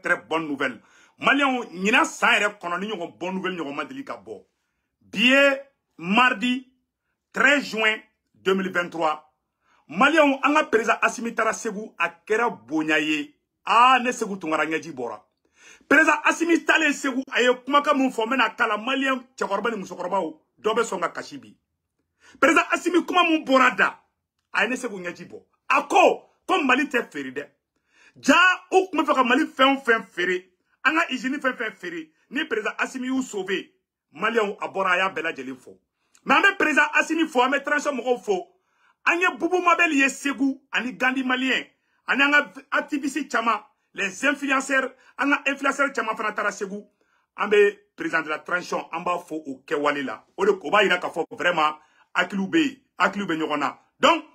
très bonne nouvelle. Maliens, Nina Saïre, qu'on a une bonne nouvelle, nous avons dit qu'abo. Billet, mardi 13 juin 2023. Maliens, on a président Assimi Tara Segou à Kera Bonyaye. Ah, ne Segou Tungaranyaji Bora. Président Assimi Tale Segou, aye kumaka moun fomé na kala Malien, Tchakorba ni Moussokorba ou, dobe songa kashibi. Président Assimi kuma moun borada, aye ne Segou Nyaji Bo. Ako, comme Mali te feride. Ja, ou kuma faka Mali fen feré. Anga hygiène fen feré. Ni président Assimi ou sauvé. Malien ou abora ya bela jelin fo. Mais ame président Assimi fo, ame tranche moko fo. Anye boubou mabel ye Segou, ani Gandhi Malien. Ani anga activiste chama. Les influenceurs, on a influenceurs qui ont fait Segou, on est président de la transition, on va faire au Kewali là. On va y aller vraiment à Kiloubé, Nyorona. Donc,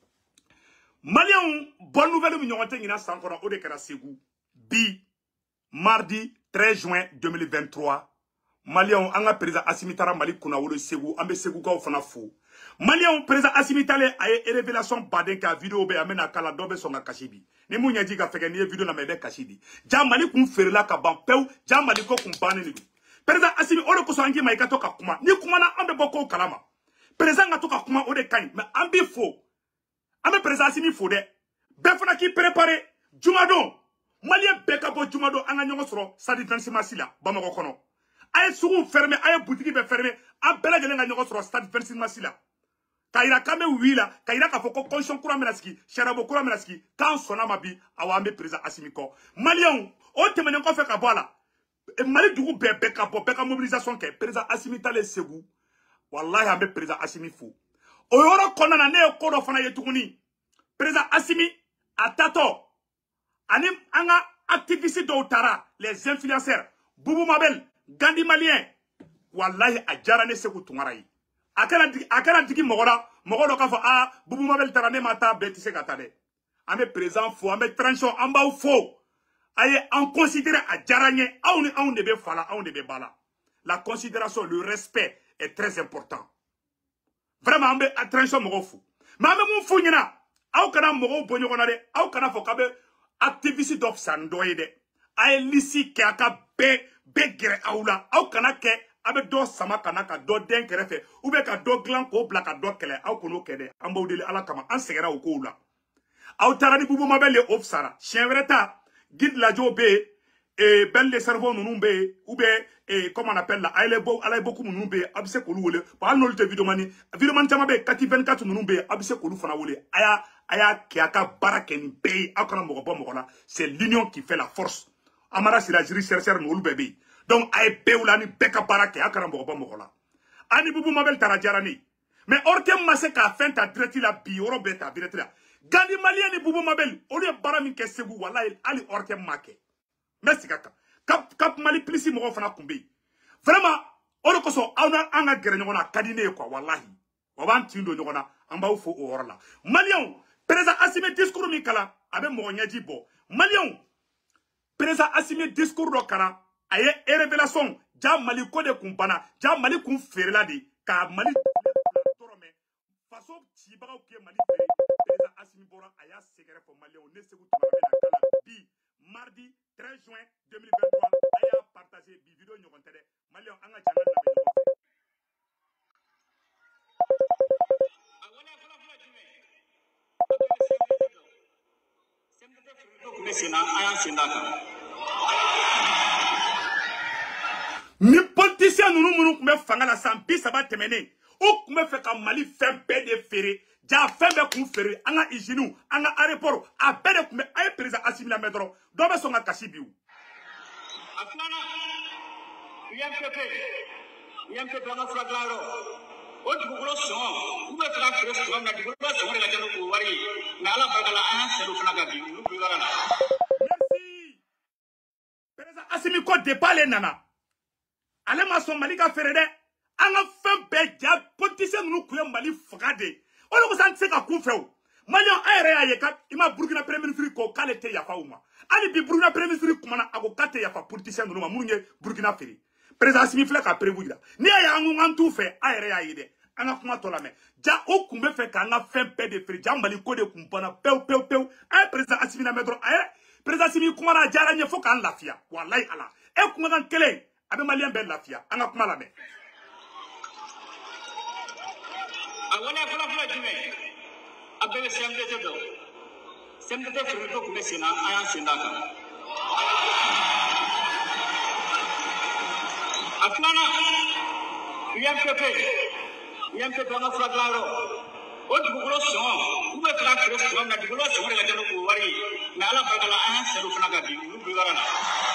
Maliens, bonne nouvelle, nous avons été encore au Dekara Segou. Mardi 13 juin 2023. Maliens, on a président Assimi Tara Mali Kuna ou le Segou, on a Segou Kao Fanafou. Maliens, président Assimi Tale a une révélation badenka vidéo be amena kala dobe songa kashibi. Ni mu nyaji ga feke ni vidéo na mebe kashibi. Ja Mali kun ferela ka bampeu, ja Mali ko kun bane ni. Président Assimi ore ko so angi maika to ka kuma. Ni kuma na ambe boko kalama. Président nga to ka kuma ode kan, mais ambi fo. Ambe président Assimi fo de. Befona ki préparer Jumado. Malien beka bo Jumado anga nyongo soro sa defense masila bamako kono. Aye sougou fermé, aye boutique be fermé, a bela jele nga nyongo soro sa defense masila. Kaira kame wila, kaira ka foko konshon kura menaski, sharabo kura menaski, kan sona mabi, awambe président Assimi ko. Malien, o temene ko fe ka bola. Mali dugu beka mobilisation ke, président Assimi Tale Segou. Wallahi ambe président Assimi fou. O yoro kona na ne ko do fana yetuguni. Président Assimi atato. Anim anga activiste do tara, les influenceurs, Boubou Mabel, Gandhi Malien. Wallahi ajara ne Segou tungarai. Akana digi mogora ka fo ah Boubou Mabel tarane mata betise gatade. Ame présent fo ame tranchon amba fo. Aye en considérer a jaranye aun debe fala aun debe bala. La considération, le respect est très important. Vraiment ambe a tranchon mogo fo. Mais ame moun fo nyina aw kana mogo bonyo konade aw kana fo kabe activiste dof sandoye de. Aye lisi ke aka be gere awla aw kana ke avec do sama kanaka do den kerefe ou be ka do glan ko bla ka do kele aw kono kede ambaw dele ala kama an segera o ko la aw tarani Boubou Mabel le ofsara chien vreta guide la jobe et ben les cerveaux nunumbe ou be comment on appelle la ale beaucoup nunumbe abise ko luwole ba no te video mani tama be kati 24 nunumbe abise ko lu fana wole aya ki aka barake ni be akona mo bo mo la c'est l'union qui fait la force amara sirajiri chercher no lu bebe. Donc, aye beoulani beka barake akara mbogoba mogola. Ani Boubou Mabel tarajarani. Mais orte masse ka fin ta dreti la bi oro beta bireti la. Gandhi Malien ni Boubou Mabel oli barami ke Segou wallahi ali orte make. Merci kaka. Kap Mali plisi mogo fana kumbi. Vraiment oro koso awna anga gere nyona kadine quoi wallahi. Waban tindo nyona amba ufo orla. Malien président Assimi discours mi kala abe mogo nyaji bo. Malien président Assimi discours do kara aye révélation ja Mali ko de kumpana ja Mali kun ferela de ka Mali torome façon tibagaw ke Mali fere président Assimi Bora aya segere pour Mali on ne Segou tumara na kala bi mardi 13 juin 2023 aya partager bi vidéo nyogonte de Mali on anga janga na me ni politicien nous kumbe fanga la sampi saba temene o kumbe fe ka Mali fen be de fere ja fen be kun fere anga hygiène anga aéroport a be de kumbe ay président Assimi la medro do be songa kashibiu afana UMPP na fraglaro o dugulo son ube tra fere so na dugulo so na jano ko wari na ala bagala an selu fana ga bi nu bi wala merci président Assimi ko de parler nana ale ma son Mali ka fere de anga fen be ja politicien nous kuye Mali fagade o lo ko san se ka ku few Malion ayre aye ka ima Burkina premier ministre ko kale te yafa uma ali bi Burkina premier ministre kumana ago kate yafa politicien nous ma munye Burkina fere président Assimi fle ka prévu da ni aya ngan tout fait ayre aye de anga kuma to la me ja o kumbe fe ka anga fen be de fere ja Mali ko de kumpana peu ay président Assimi na medro aye président Assimi kuma na jara ɲɛ fo k'an lafiya wallahi ala e kumakan kelen a bɛ maliyɛn bɛɛ lafiya an ka kuma lamɛn. a wale fɔlɔfɔlɔ jumɛn a bɛɛ bɛ CMDT dɔn CMDT feereko tun bɛ sen na an y'an sen d'a kan a filanan UMPP an ka fura dilanyɔrɔ o dugukolo sɔngɔ u bɛ fɛ ka feere sɔngɔ min na dugukolo sɔngɔ de ka ca n'o wari ye mais ala barika la an y'an sɛbɛn fana ka bi olu bi wara la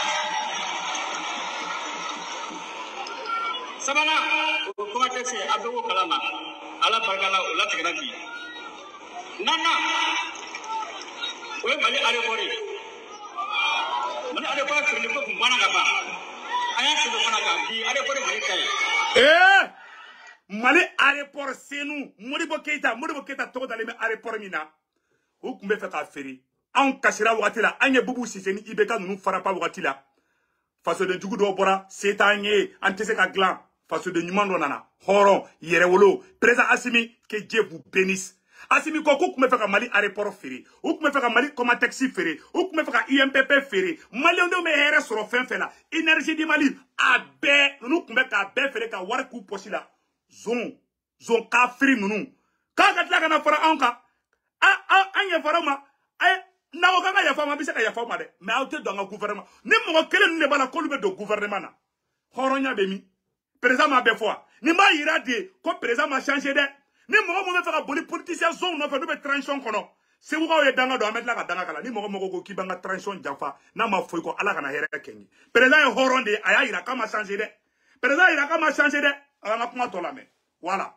sabanan o Comatex a bɛ o kalama ala barika la o latigɛra bi naaninan o ye Mali aéroport ye Mali aéroport feereliko tun banna ka ban an y'an sɛbɛn fana kan bi aéroport ye Mali ta ye. Mali aéroport senu Modibo Keita tɔgɔ dalen bɛ aéroport min na u tun bɛ fɛ k'a feere anw kasira wagati la an ye Bubu Sise ni IBK ninnu farapa wagati la fasoden jugu dɔ bɔra se t'an ye an tɛ se ka dilan fasoden ɲuman dɔ nana hɔrɔn yɛrɛwolo président Assimi que Dieu vous bénisse Assimi ko k'u tun bɛ fɛ ka Mali aéroport feere u tun bɛ fɛ ka Mali Comatex feere u tun bɛ fɛ ka UMPP feere maliyɛndenw bɛ hɛrɛ sɔrɔ fɛn fɛn la énergie du Mali a bɛɛ ninnu tun bɛ k'a bɛɛ feere ka wari k'u poche la zon kafiri nunu k'a ka tila ka na fara anw kan an yafara ma n'aw kan ka yafa ma bɛ se ka yafa ma dɛ mais aw tɛ don an ka gouvernement ni mɔgɔ kelen ninnu de b'a la k'olu bɛ don gouvernement na hɔrɔnya bɛ min président m'a bɛɛ fɔ wa nin b'a yira de ko président ma changé dɛ ni mɔgɔ min bɛ fɛ ka boli politicien zone nɔfɛ n'u bɛ transition kɔnɔ segukaw ye danga don an bɛ tila ka danga kala ni mɔgɔ ko k'i b'an ka transition janfa n'a ma foyi kɔ ala kana hɛrɛ kɛ n ye président ye hɔrɔn de ye a y'a yira k'a ma changé dɛ président yira k'a ma changé dɛ an ka kuma tɔ lamɛn voilà.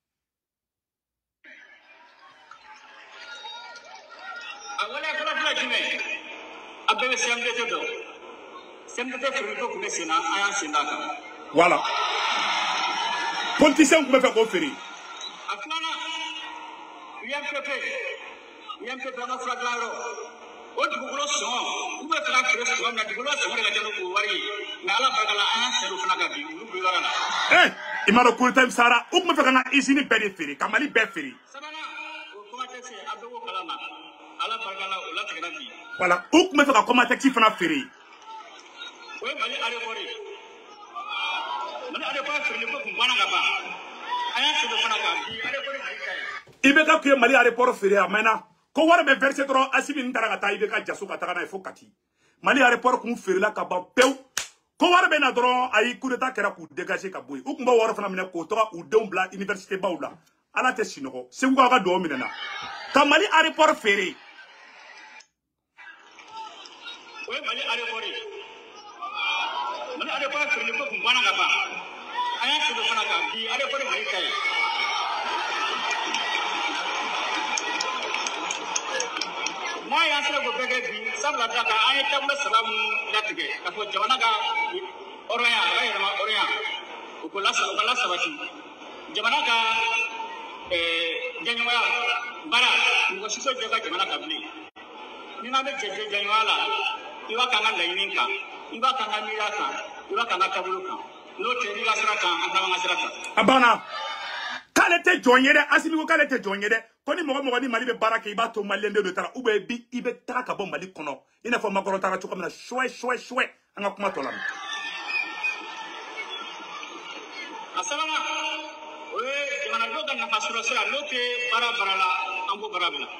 a wale fɔlɔfɔlɔ jumɛn a bɛɛ bɛ CMDT dɔn CMDT feereko tun bɛ sen na an y'an sen d'a kan voilà politicien tun bɛ fɛ k'o feere a filanan UMPP an ka fura dilanyɔrɔ o dugukolo sɔngɔ u bɛ fɛ ka feere sɔngɔ min na dugukolo sɔngɔ de ka ca n'o wari ye mais ala barika la an y'an sɛbɛn fana ka bi olu bi wara la i m'a dɔn coup d'État sara u tun bɛ fɛ ka na usine bɛɛ de feere ka Mali bɛɛ feere sabanan o Comatex a bɛ o kalama ala barika la o latigɛra bi voilà u tun bɛ fɛ ka Comatex fana feere o ye Mali aéroport ye Mali aéroport feereliko tun banna ka ban an y'an sɛbɛn fana kan bi aéroport ye Mali ta ye IBK kun ye Mali aéroport feere a mɛnna ko wari bɛ verser dɔrɔn Assimi nin taara ka taa IBK jaso ka taga n'a ye fo Kati Mali aéroport kun feerela ka ban pewu ko wari bɛ na dɔrɔn ayi coup d'État kɛra k'u dégager ka bɔ yen u tun b'o wari fana minɛ k'o tɔgɔ u denw bila université baw la ala tɛ sinɔgɔ segukaw ka dugawu minɛ na ka Mali aéroport feere o ye Mali aéroport ye Mali aéroport feereliko tun banna ka ban an y'an sɛbɛn fana kan bi aéroport ye Mali ta ye n'a y'an sera k'o bɛɛ kɛ bi sabula da kan an ye taabolo saba minnu latigɛ ka fɔ jamana ka hɔrɔnya a ka yɛlɛma hɔrɔnya o ka lasabati jamana ka jɛɲɔgɔnya baara mɔgɔ si tɛ jɔ ka jamana kan bilen ni n'an bɛ jɛɲɔgɔnya la i b'a k'an ka laɲini kan i b'a k'an ka miiriya kan i b'a k'an ka taabolo kan n'o tɛ n'i ka sira kan an fana ka sira kan. a banna k'ale tɛ jɔn ye dɛ Assimi ko k'ale tɛ jɔn ye dɛ ko ni mɔgɔ ni Mali bɛ baara kɛ i b'a to maliyɛnden dɔ taara bi i bɛ taga ka bɔ Mali kɔnɔ i n'a fɔ Macron taara cogo min na chouet an ka kuma tɔ lamɛn. a sabanan o ye jamanadenw ka nafa sɔrɔ sira n'o tɛ baara la an b'o baara bila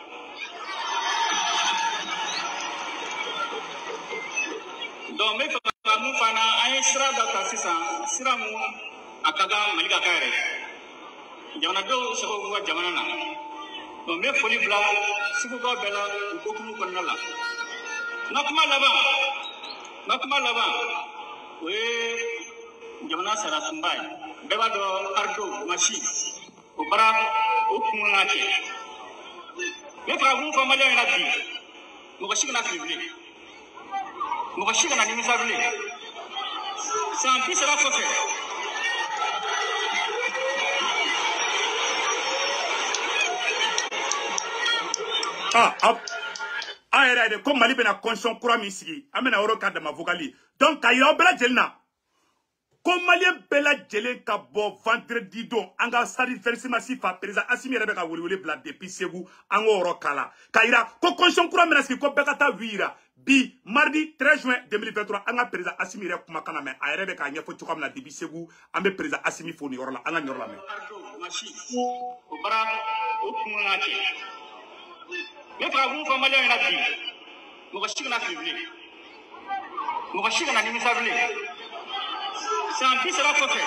donc n bɛ fɛ ka mun fana an ye sira dɔ ta sisan sira mun a ka kan Mali ka kɛ yɛrɛ jamanadenw sago b'u ka jamana na donc n bɛ foli bila segukaw bɛɛ la u hokumu kɔnɔna la n ka kuma laban o ye jamana sarasunba ye bɛɛ b'a dɔn ardo masi o baara o kun ka kɛ n bɛ fɛ ka mun fɔ maliyɛnw ɲɛna bi mɔgɔ si kana fili bilen mɔgɔ si kana nimisa bilen san 30 kɔfɛ a yɛrɛ de ko Mali bɛna constitution kura min sigi an bɛna yɔrɔ ka dama vocal donc ka yira aw bɛɛ lajɛlen na ko maliyɛn bɛɛ lajɛlen ka bɔ vendredi don an ka stade Félix Masifa président Assimi yɛrɛ bɛ ka welewele bila depuis Segu an k'o yɔrɔ kala ka yira ko constitution kura min na sigi ko bɛɛ ka taa wi yira bi mardi 13 juin 2023 an ka président Assimi yɛrɛ kumakan mɛn a yɛrɛ bɛ k'a ɲɛfɔ cogoya min na depuis Segu an bɛ président Assimi fo nin yɔrɔ la an ka nin yɔrɔ lamɛn. O bara o kunkan kɛ ne fɛ ka mun fɔ maliyɛnw ɲɛna bi mɔgɔ si kana fili bilen mɔgɔ si kana nimisa bilen san 30 kɔfɛ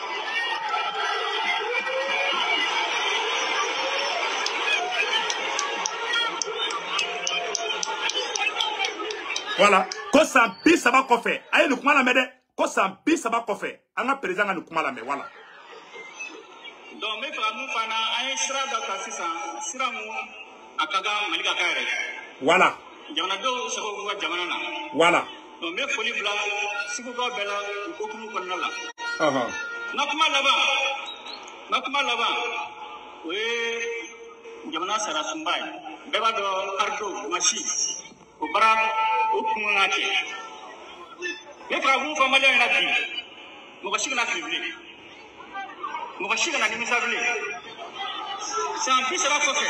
voilà ko san 30 kɔfɛ a ye nin kuma lamɛn dɛ ko san 30 kɔfɛ an ka président ka nin kuma lamɛn voilà. donc n bɛ fɛ ka mun fana an ye sira dɔ ta sisan sira mun a ka kan Mali ka kɛ yɛrɛ voilà jamanadenw sago b'u ka jamana na voilà donc n bɛ foli bila Segukaw bɛɛ la u hokumu kɔnɔna la n ka kuma laban o ye jamana sarasunba ye bɛɛ b'a dɔn Ardo Masi o bara o kunkan kɛ ne fɛ ka mun fɔ maliyɛnw ɲɛna bi mɔgɔ si kana fili bilen mɔgɔ si kana nimisa bilen san 30 kɔfɛ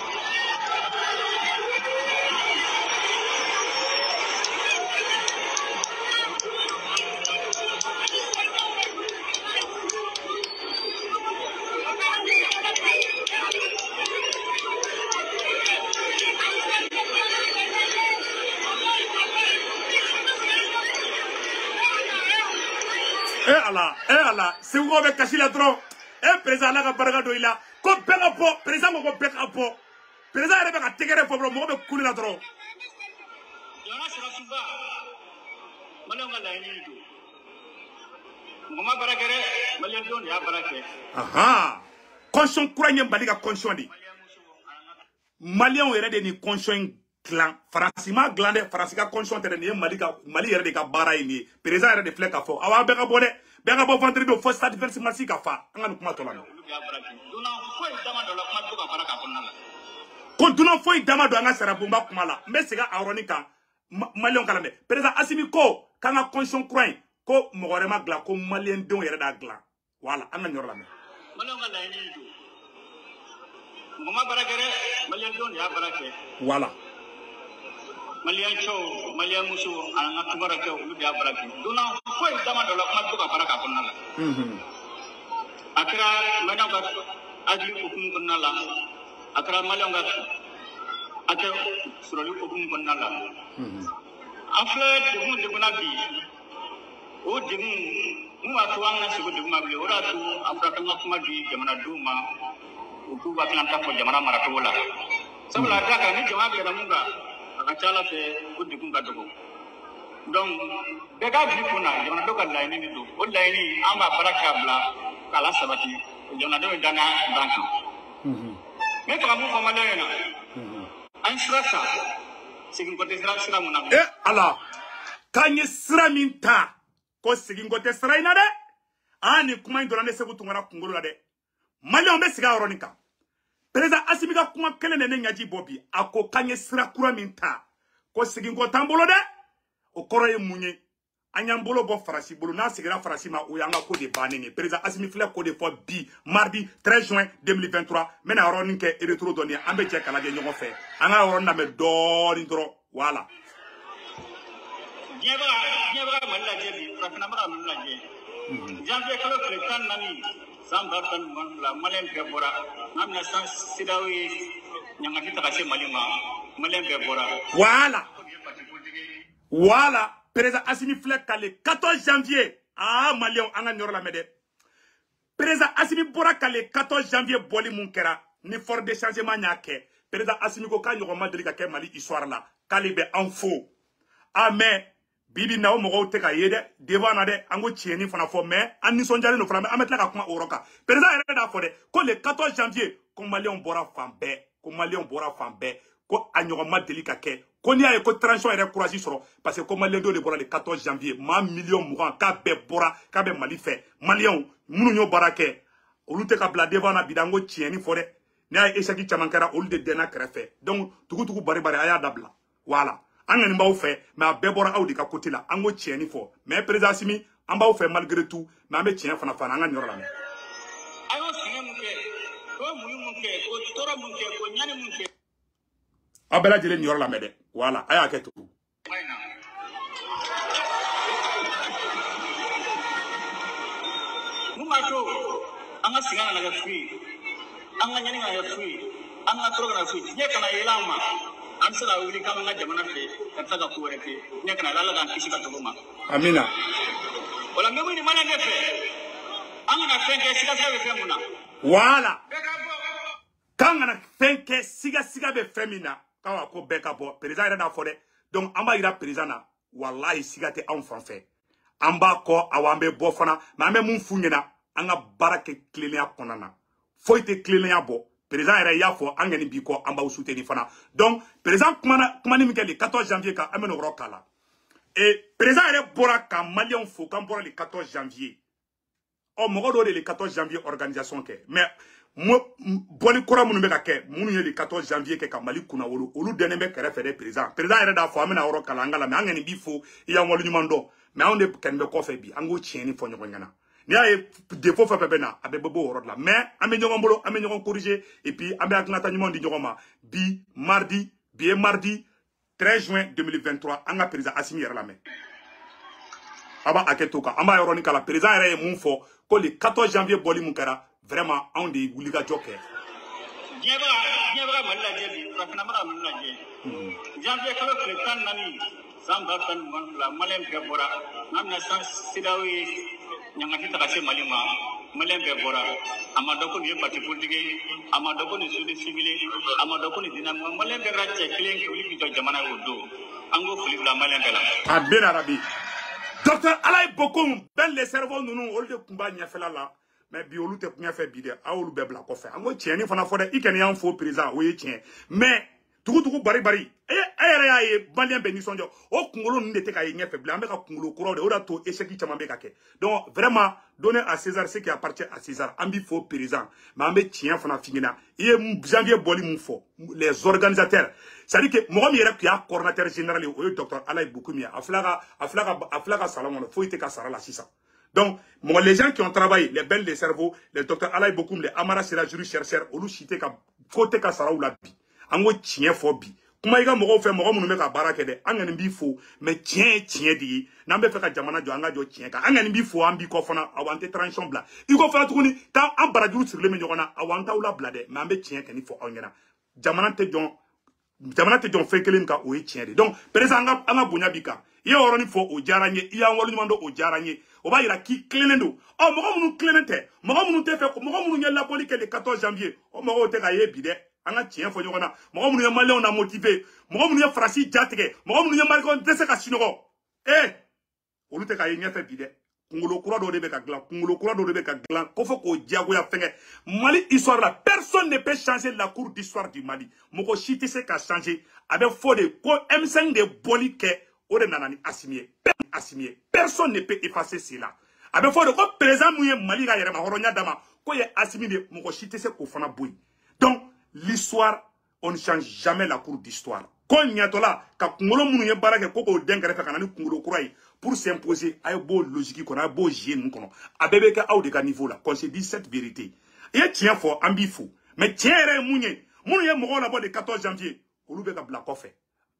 ala Segukaw bɛ kasi la dɔrɔn président ala ka barika don i la ko bɛɛ ka bɔ président ko bɛɛ ka bɔ président yɛrɛ bɛ ka tɛgɛrɛ fɔ dɔrɔn mɔgɔ bɛ kuli la dɔrɔn. jamana sarasunba maliyɛnw ka laɲini don mɔgɔ ma baara kɛ dɛ maliyɛndenw de y'a baara kɛ. constitution kura in ye Mali ka constitution de maliyɛnw yɛrɛ de nin constitution in dilan Faransi ma dilan dɛ Faransi ka constitution tɛ dɛ nin ye Mali yɛrɛ de ka baara ye nin ye président yɛrɛ de filɛ ka fɔ awa bɛɛ ka bɔ dɛ bɛɛ ka bɔ vendredi fo stade Versailles Massi ka fa an ka nin kuma tɔ la ko dunan foyi dama don an ka sarabonba kuma la n bɛ segin a yɔrɔnin kan maliyɛnw ka lamɛn président Assimi ko k'an ka constitution kura in ko mɔgɔ wɛrɛ ma dilan ko maliyɛndenw yɛrɛ d'a dilan voilà an ka nin yɔrɔ lamɛn. maliyɛnw ka laɲini don mɔgɔ ma baara kɛ dɛ maliyɛndenw de y'a baara kɛ. voilà. maliyɛn cɛw maliyɛn musow an ka tubarakɛw olu de y'a baara kɛ dunan foyi dama dɔ la kuma bɛ to ka baara k'a kɔnɔna la. a kɛra maliyɛnw ka hakili hukumu kɔnɔna la a kɛra maliyɛnw ka hakɛ sɔrɔli hukumu kɔnɔna la. an filɛ degun na bi o degun mun b'a to an kana segu degun ma bilen o de y'a to an fɔra k'an ka kuma di jamanadenw ma u k'u ka tilanta fɔ jamana maracogo la sabula a da kan ni jama bɛnna mun kan a ka ca ala fɛ o degun ka dɔgɔ donc bɛɛ k'a bila i kun na jamanadenw ka laɲini de don o laɲini an b'a baara k'a bila k'a la sabati jamanadenw ye danaya d'an kan n bɛ fɛ ka mun fɔ maliyɛnw ɲɛna an ye sira ta segin kɔ tɛ sira mun na. ala k'an ye sira min ta ko segin kɔ tɛ sira in na dɛ nin kuma in dɔrɔn ne Segu Tunkara kunkolo la dɛ maliyɛnw bɛ segin a yɔrɔnin kan président Assimi ka kuma kelen de ne ɲaji bɔ bi a ko k'an ye sira kura min ta ko segin kɔ t'an bolo dɛ o kɔrɔ ye mun ye an y'an bolo bɔ Faransi bolo n'a seginna Faransi ma o y'an ka ko de bannen ye président Assimi filɛ ko de fɔ bi mardi 13 juin 2023 n bɛna yɔrɔnin kɛ rétro dɔɔni an bɛ jɛ ka lajɛ ɲɔgɔn fɛ an ka yɔrɔnin lamɛn dɔɔni dɔrɔn voilà. diɲɛ bɛ ka Mali lajɛ bi farafinna bɛ ka Mali lajɛ janvier kalo tile 14 san 2022 maliyɛn bɛɛ bɔra n'a bɛna san CEDEAO ye ɲangati ta ka se Mali ma maliyɛn bɛɛ bɔra. voilà président Assimi filɛ ka le 14 janvier maliyɛnw an ka nin yɔrɔ lamɛn dɛ président Assimi bɔra ka le 14 janvier bɔli mun kɛra ni fort de changement y'a kɛ président Assimi ko k'a ɲɔgɔn ma deli ka kɛ Mali histoire la k'ale bɛ an fo mais bibi na o mɔgɔw tɛ ka ye dɛ devant na dɛ an ko tiɲɛni fana fɔ mais an nisɔndiyalen don fana an bɛ tila ka kuma o yɔrɔ kan président yɛrɛ d'a fɔ dɛ ko le 14 janvier ko maliyɛnw bɔra fan bɛɛ ko a ɲɔgɔn ma deli ka kɛ ko n'i y'a ye ko transition yɛrɛ courage sɔrɔ parce que ko maliyɛndenw de bɔra le 14 janvier maa miliyɔn 20 k'a bɛɛ bɔra k'a bɛ Mali fɛ maliyɛnw minnu y'o baara kɛ olu tɛ ka bila devant na bi da an ko tiɲɛni fɔ dɛ n'i y'a ye échec caman kɛra olu de dɛnna kɛrɛfɛ donc tugutugu bari a y'a dabila voilà. an ŋani b'aw fɛ mais a bɛɛ bɔra aw de ka côté la an ko tiɲɛni fɔ mais président Assimi an b'aw fɛ malgré tout mais an bɛ tiɲɛ fana an ka nin yɔrɔ la. a y'o sɛgɛn mun kɛ ko muɲu mun kɛ ko tɔɔrɔ mun kɛ ko ɲani mun kɛ aw bɛɛ lajɛlen nin yɔrɔ lamɛn dɛ voilà a y'a kɛ to. anga singana na free anga nyani na free anga troga na free nya kana ilama ansala uli kama nga jamana fe kataka kuwereke nya kana lala kan kishika togoma amina wala ngemu ni mala nefe anga na fenge sika be femuna wala kanga na fenge sika be femina kawa ko beka bo président na fode donc amba ira président na wallahi sika te en français amba ko awambe bo fana ma me mun funyena anga barake klenia konana foite klenia bo président era yafo angani biko amba usuteni fana donc président kumani mikeli 14 janvier ka ameno rokala et président era bora ka malien fo kan bora le 14 janvier o mogo do le 14 janvier organisation ke mais mo boni kora munu be ka ke munu ye le 14 janvier ke ka mali kuna wolu olu dene be kere fede président era da fo amena rokala ngala mais angani bifo ya wolu nyumando mais on de kenbe ko fe bi ango tieni fo nyoko ngana ni ay défaut fa pepena abe bobo worod la mais ame nyogon bolo ame nyogon corriger et puis abe aknata nyumon di nyogoma bi mardi 13 juin 2023 anga président Assimi yera la mais aba aketoka amba yoroni kala président era mun fo ko le 14 janvier boli mun kara vraiment on de wuliga joker dieba malla jebi rafina mara malla je janvier kala le tan nani samba tan la malem be bora namna sans sidawi nyangati takase malima malem be bora amadoko ni parti politique amadoko ni sudi civile amadoko ni dinamo malem be rache clean kuli bi jamana wodo ango fuli la malem be la abin arabi docteur alay bokum ben les cerveaux nunu olde kumba nyafela la mais bi olu te kunya fe bi de awolu be bla ko fe ango tieni fana fo de ikeni yan fo président oye tien mais tugu bari ayere ya ye balien be nisonjo o kungolo nde te ka ye nyefe bla ambeka kungolo kuro de ora to échec chama be ka ke donc vraiment donner à César ce qui appartient à César ambi fo président mais ambe tien fana fingina et janvier boli mun fo les organisateurs ça dit que mo mi yere ki a coordinateur général o docteur Alay Bokoumi aflaga salon fo ite ka sara la 600. Donc, moi, les gens qui ont travaillé, les belles des cerveaux, les docteurs Alay Bokoum, les Amara Sera Juri chercheurs, olu chité ka côté ka sara ou la bi. Ango tien fo bi. Kuma iga mogo fe mogo munu meka barake de angani bi fo mais tien di nambe fe ka jamana jo anga jo tien ka angani bi fo ambi ko fona awante tranchon bla. Iko fala tukuni ta ambara juru sirle me nyogona awanta ula bla de mais ambe tien keni fo ongena. Jamana te jon fe kelim ka o tien de. Donc, président anga bunya bika. Ye oroni fo o jaranye, iya wolu nyumando o jaranye. O ba ira ki klenendo. O mogo munu klenente. Mogo munu te fe ko mogo munu nyela boli ke le 14 janvier. O mogo te ka ye bide. Anga tien fo nyogona. Mogo munu ye malé na motivé. Mogo munu ye frasi jatege. Mogo munu ye marikon dese ka sinogo. Olu te ka ye nyefe bide. Kungolo kura do de be ka glan. Kungolo kura do de be ka glan. Kofo ko diago ya fenge. Mali histoire là. Personne ne peut changer la cour d'histoire du Mali. Moko chiti se ka changer. Avec fo de ko M5 de boli ke. Ode nanani assimier. Personne ne peut effacer cela. Avec fo de ko président mouye Mali ga yere ma horonya dama. Ko ye assimier de moko chiti se ko fana boy. Donc l'histoire, on ne change jamais la cour d'histoire. Quand il y a là, quand on y a barrage, koko dengare fait kanani kungolo kurai pour s'imposer, ay beau logique qu'on a beau gien qu'on a bébé ka au de ka niveau là, qu'on se dit cette vérité. Et tient fort, ambifou. Mais tiens mounye mouron là-bas de 14 janvier, on l'oublie ka black off.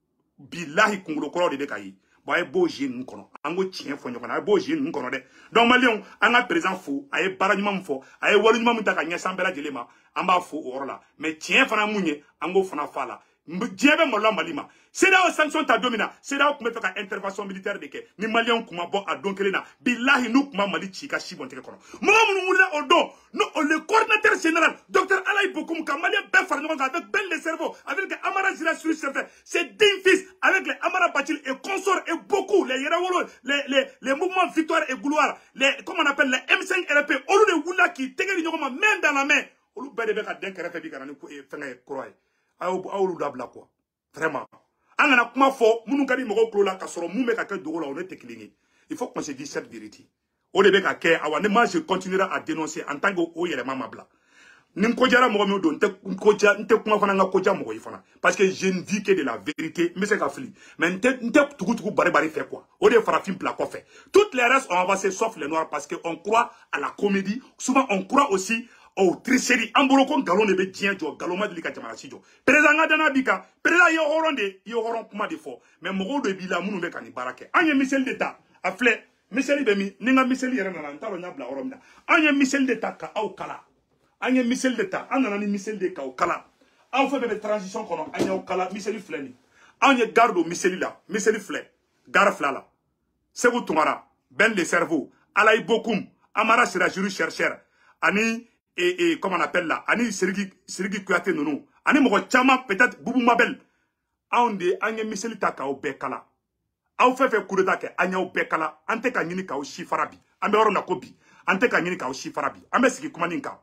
Billahi kungolo kurai de bekayi. Boy beau gien nous kono. Ango tient fort nous kono, ay beau gien nous kono de. Donc malion, anga présent fou, ay baranyuma fou, ay walanyuma mutaka nyasambela dilema. Amba fo orla mais tien fana munye ango fana fala djebe mollo malima c'est là sanction ta domina c'est là où mettre intervention militaire de ke ni malien kuma bon a donkelena billahi nous kuma mali chika shibonte kono mo mulina odo no le coordinateur général docteur Alay Bokoum malien ben farno avec ben les cerveaux avec Amara Zira sur c'est digne fils avec les Amara Batil et consorts et beaucoup les Yerawolo les mouvements victoire et gloire les comment on appelle les M5 RP olu de wula qui tegeli nyoma main dans la main. Olu bede be ka den kere fe bi kana ni fenge kroy awolu dabla quoi vraiment angana kuma fo munu kadi mogo klo la ka soro mu me ka ke dogo la on est teklingi il faut qu'on se dise cette vérité o de be ka ke awa ne moi je continuerai à dénoncer en tant que o yele mama bla nim ko jara mogo mi do nte kuma fana nga ko ja mogo yifana parce que je ne vis que de la vérité mais c'est ka fli mais nte tugu bari fait quoi o de farafin pla ko fait toutes les restes ont avancé sauf les noirs parce que on croit à la comédie souvent on croit aussi oh tricherie amboroko galon de be dien jo galoma de lika jamana sijo président dana bika président yo horon kuma de fo mais mogo de bila munu be kani barake anye Michel d'État a flé miseli be mi ninga miseli yere na ntalo nya bla oromna anye miseli de ta ka au kala anye miseli de ta anana ni miseli de ka au kala aw fe be transition kono anye au kala miseli fleni anye gardo miseli la miseli fle gar flala Segou Toumara ben le cerveau Alaï Bokoum Amara Sirajuru chercheur ani comment on appelle là ani Sirigi Kouyaté Nounou ani Mogo Chama peut-être Boubou Mabel aonde anye miseli ta ka au bekala aw fe coup d'état ke anya au bekala ante ka nyini ka au shifarabi ambe oro na kobi ante ka nyini ka au shifarabi ambe siki kuma ninka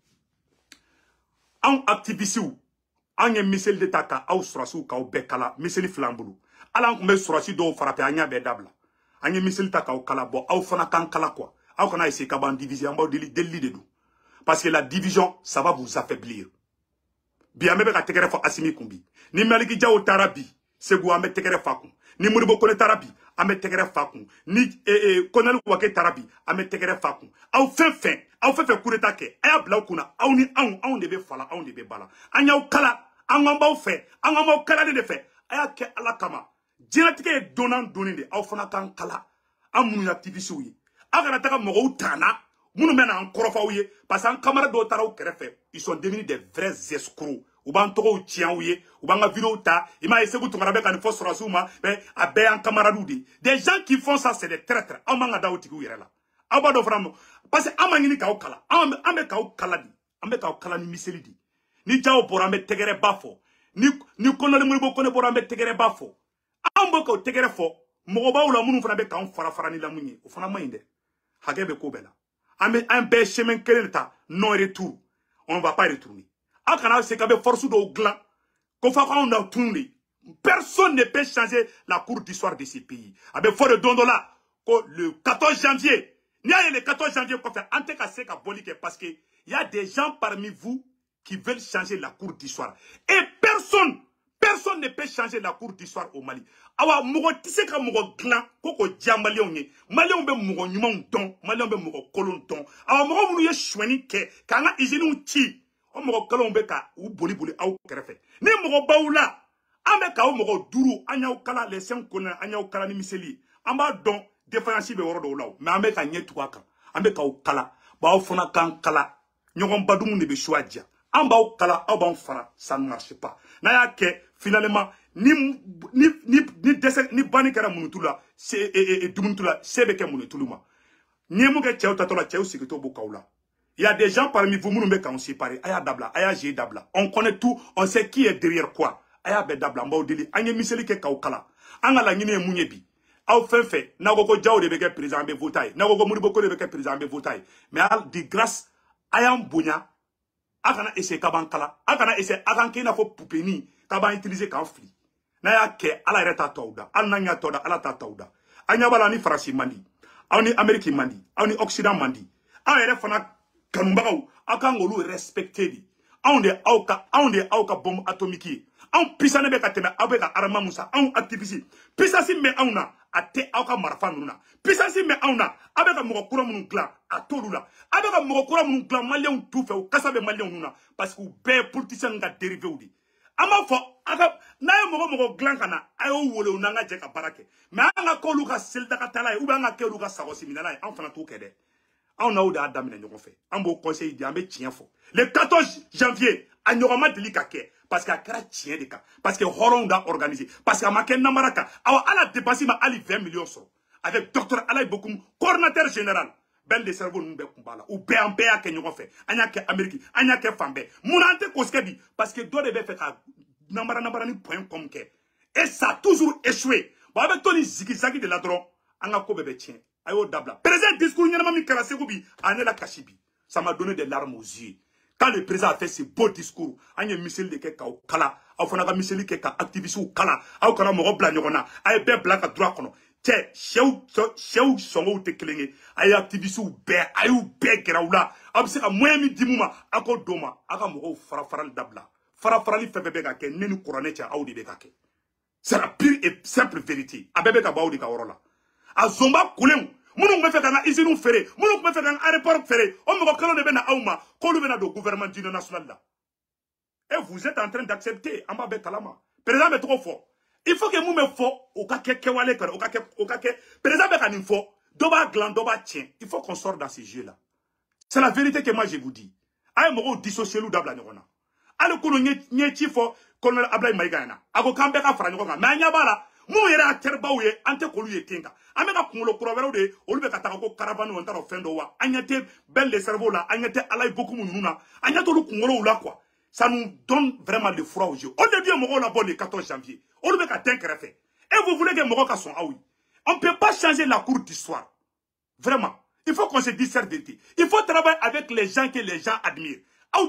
an activiste anye miseli de ta ka au surasu ka au bekala miseli flambulu ala kumbe surasi do farape anya be dabla anye miseli ta ka au kala bo au fana kan kala quoi au kana essayer ka ban diviser en deli de dou parce que la division ça va vous affaiblir bi ambe ka tekere fo Assimi Kumbi ni Maliki Diaw tarabi Segou ambe tekere faku ni Modibo Kone tarabi ambe tekere faku ni Konel Wake tarabi ambe tekere faku au fin coup d'état ke aya bla kuna au ni au de be fala au de be bala anya au kala angamba fe angamba kala de fe aya ke ala kama jinatike donan doninde au fana kan kala amunu activiste wi agara taka mogo tana munu mena en korofa wi parce que camarade do taraw kerefe ils sont devenus des vrais escrocs ou ban togo tien wi ou ban vidéo ta ima Segou Toumara be kan fo sorasuma be abe en camarade di des gens qui font ça c'est des traîtres amanga daouti wi rela abado framo parce que amangini ka okala ambe ka okala di ambe ka okala ni miseli di ni jaw borambe tegere bafo ni konole Modibo Kone borambe tegere bafo ambo ko tegere fo mogo bawula munu fana be kan fara ni lamunye o fana mayinde hakebe ko bela ambe un be chemin keleta non retour on va pas retourner akana se kabe force do glan ko fa on a tourné personne ne peut changer la cour d'histoire de ce pays abe fo de dondola ko le 14 janvier ni a le 14 janvier ko fait ante ka se ka bolike parce que il y a des gens parmi vous qui veulent changer la cour d'histoire et personne ne peut changer la cour d'histoire au Mali. Awa mugo tise ka mugo glan koko dia Malion ye. Malion be mugo nyumon don, Malion be mugo kolon don. Awa mugo munu ye shweni ke kanga izinu ti. O mugo kolon be ka u boli au kerefe. Ni mugo baula ambe ka o mugo duru anya kala les 5 kona anya kala ni miseli. Amba don défensive be woro do law. Mais ambe ka nyetu aka. Ambe ka o kala ba o fona kan kala. Nyogon badum ne be choadia. Amba o kala au ban fara ça ne marche pas. Na ya ke finalement ni bani kara munutula c'est dumutula sebeke munutuluma ni muke cheu tatola cheu sikito bokaula. Il y a des gens parmi vous munumbe ka on séparé aya dabla aya je dabla on connaît tout on sait qui est derrière quoi aya be dabla mbaw deli anye miseli ke kaukala anga la nyine munyebi aw fenfe na gogo Diaw de beke président be votaay na gogo Modibo Kone beke président be votaay mais al di grâce ayam bunya akana essayer kabankala akana essayer akankina fo poupeni kaba utiliser kan fli na ya ke ala reta tawda al nanya tawda ala ta tawda anya bala ni farasi mandi awni Amerique mandi awni Occident mandi awere fana kanumbagaw akangolu respecter di awde awka bombe atomique aw pisane be ka teme abeka arama musa aw activiste pisasi me awna ate awka marfa nuna pisasi me awna abeka mogo kura munu glan atolula abeka mogo kura munu glan malien tout fait o kasabe malien nuna parce que be politicien nga dérivé odi ama fo aka na mogo glan kana ayo wole unanga je ka barake mais anga ko luka selda ka tala ou anga ke luka sagosi minala en fana tout kede on a oda damina ñoko fe ambo conseil di ambe tien fo le 14 janvier a ñogoma deli ka ke parce que a kera tien de ka parce que horon da organisé parce que a maken namaraka awa ala dépensé ma ali 20 millions so avec docteur Alaï Bokoum coordinateur général ben de cerveau nous be kumbala ou be ambe a ke ñoko fe anya ke Amérique anya ke fambe munante koskedi parce que do de be fait ka namara ni point comme ke et ça a toujours échoué ba avec Tony zigizagi de la dron anga ko bebe tien ayo dabla président discours nyama mi kala Segoubi ane la kashibi ça m'a donné des larmes aux yeux quand le président a fait ce beau discours anye misel de ke ka kala aw fana ka miseli ke ka activiste ou kala aw kana mo bla nyona ay be bla ka droit kono te chew songo te kelenge ay activiste ou be ayu be grawla ab se ka moyen mi dimuma ako doma aka mo farafaral dabla farafarali fefebe ka ke nenu couronne tia aw de be ka ke c'est la pure et simple vérité abebe ka baw de ka worola azomba kulem munu me fe kana isinu fere munu me fe kana aéroport fere o mo ko de bena awma ko lu bena do gouvernement d'union nationale là et vous êtes en train d'accepter amba be kalama président be trop fort il faut que mu me fort o ka ke wale kare o ka ke président be kanin fort Doba gland, doba tien. Il faut qu'on sorte dans ces jeux-là. C'est la vérité que moi je vous dis. Aïe, moro dissocié l'ou d'abla nyona. Ale kono nye chifo, colonel Ablaye Maïgana. Ago kambeka fra nyona. Mais anyabala, mou yera terba ouye, ante kolu ye tenga. Ameka kongolo kurovero de, olube katako caravane ou antaro fendo wa. Anyate belle les cerveaux là, anyate alay beaucoup moununa. Anyate lu kongolo ou là quoi. Ça nous donne vraiment le froid au jeu. On devient moro là-bas le 14 janvier. Olube katen krefe. Et vous voulez que moro kasson aoui. On ne peut pas changer la cour d'histoire. Vraiment. Il faut qu'on se dise cette vérité. Il faut travailler avec les gens que les gens admirent.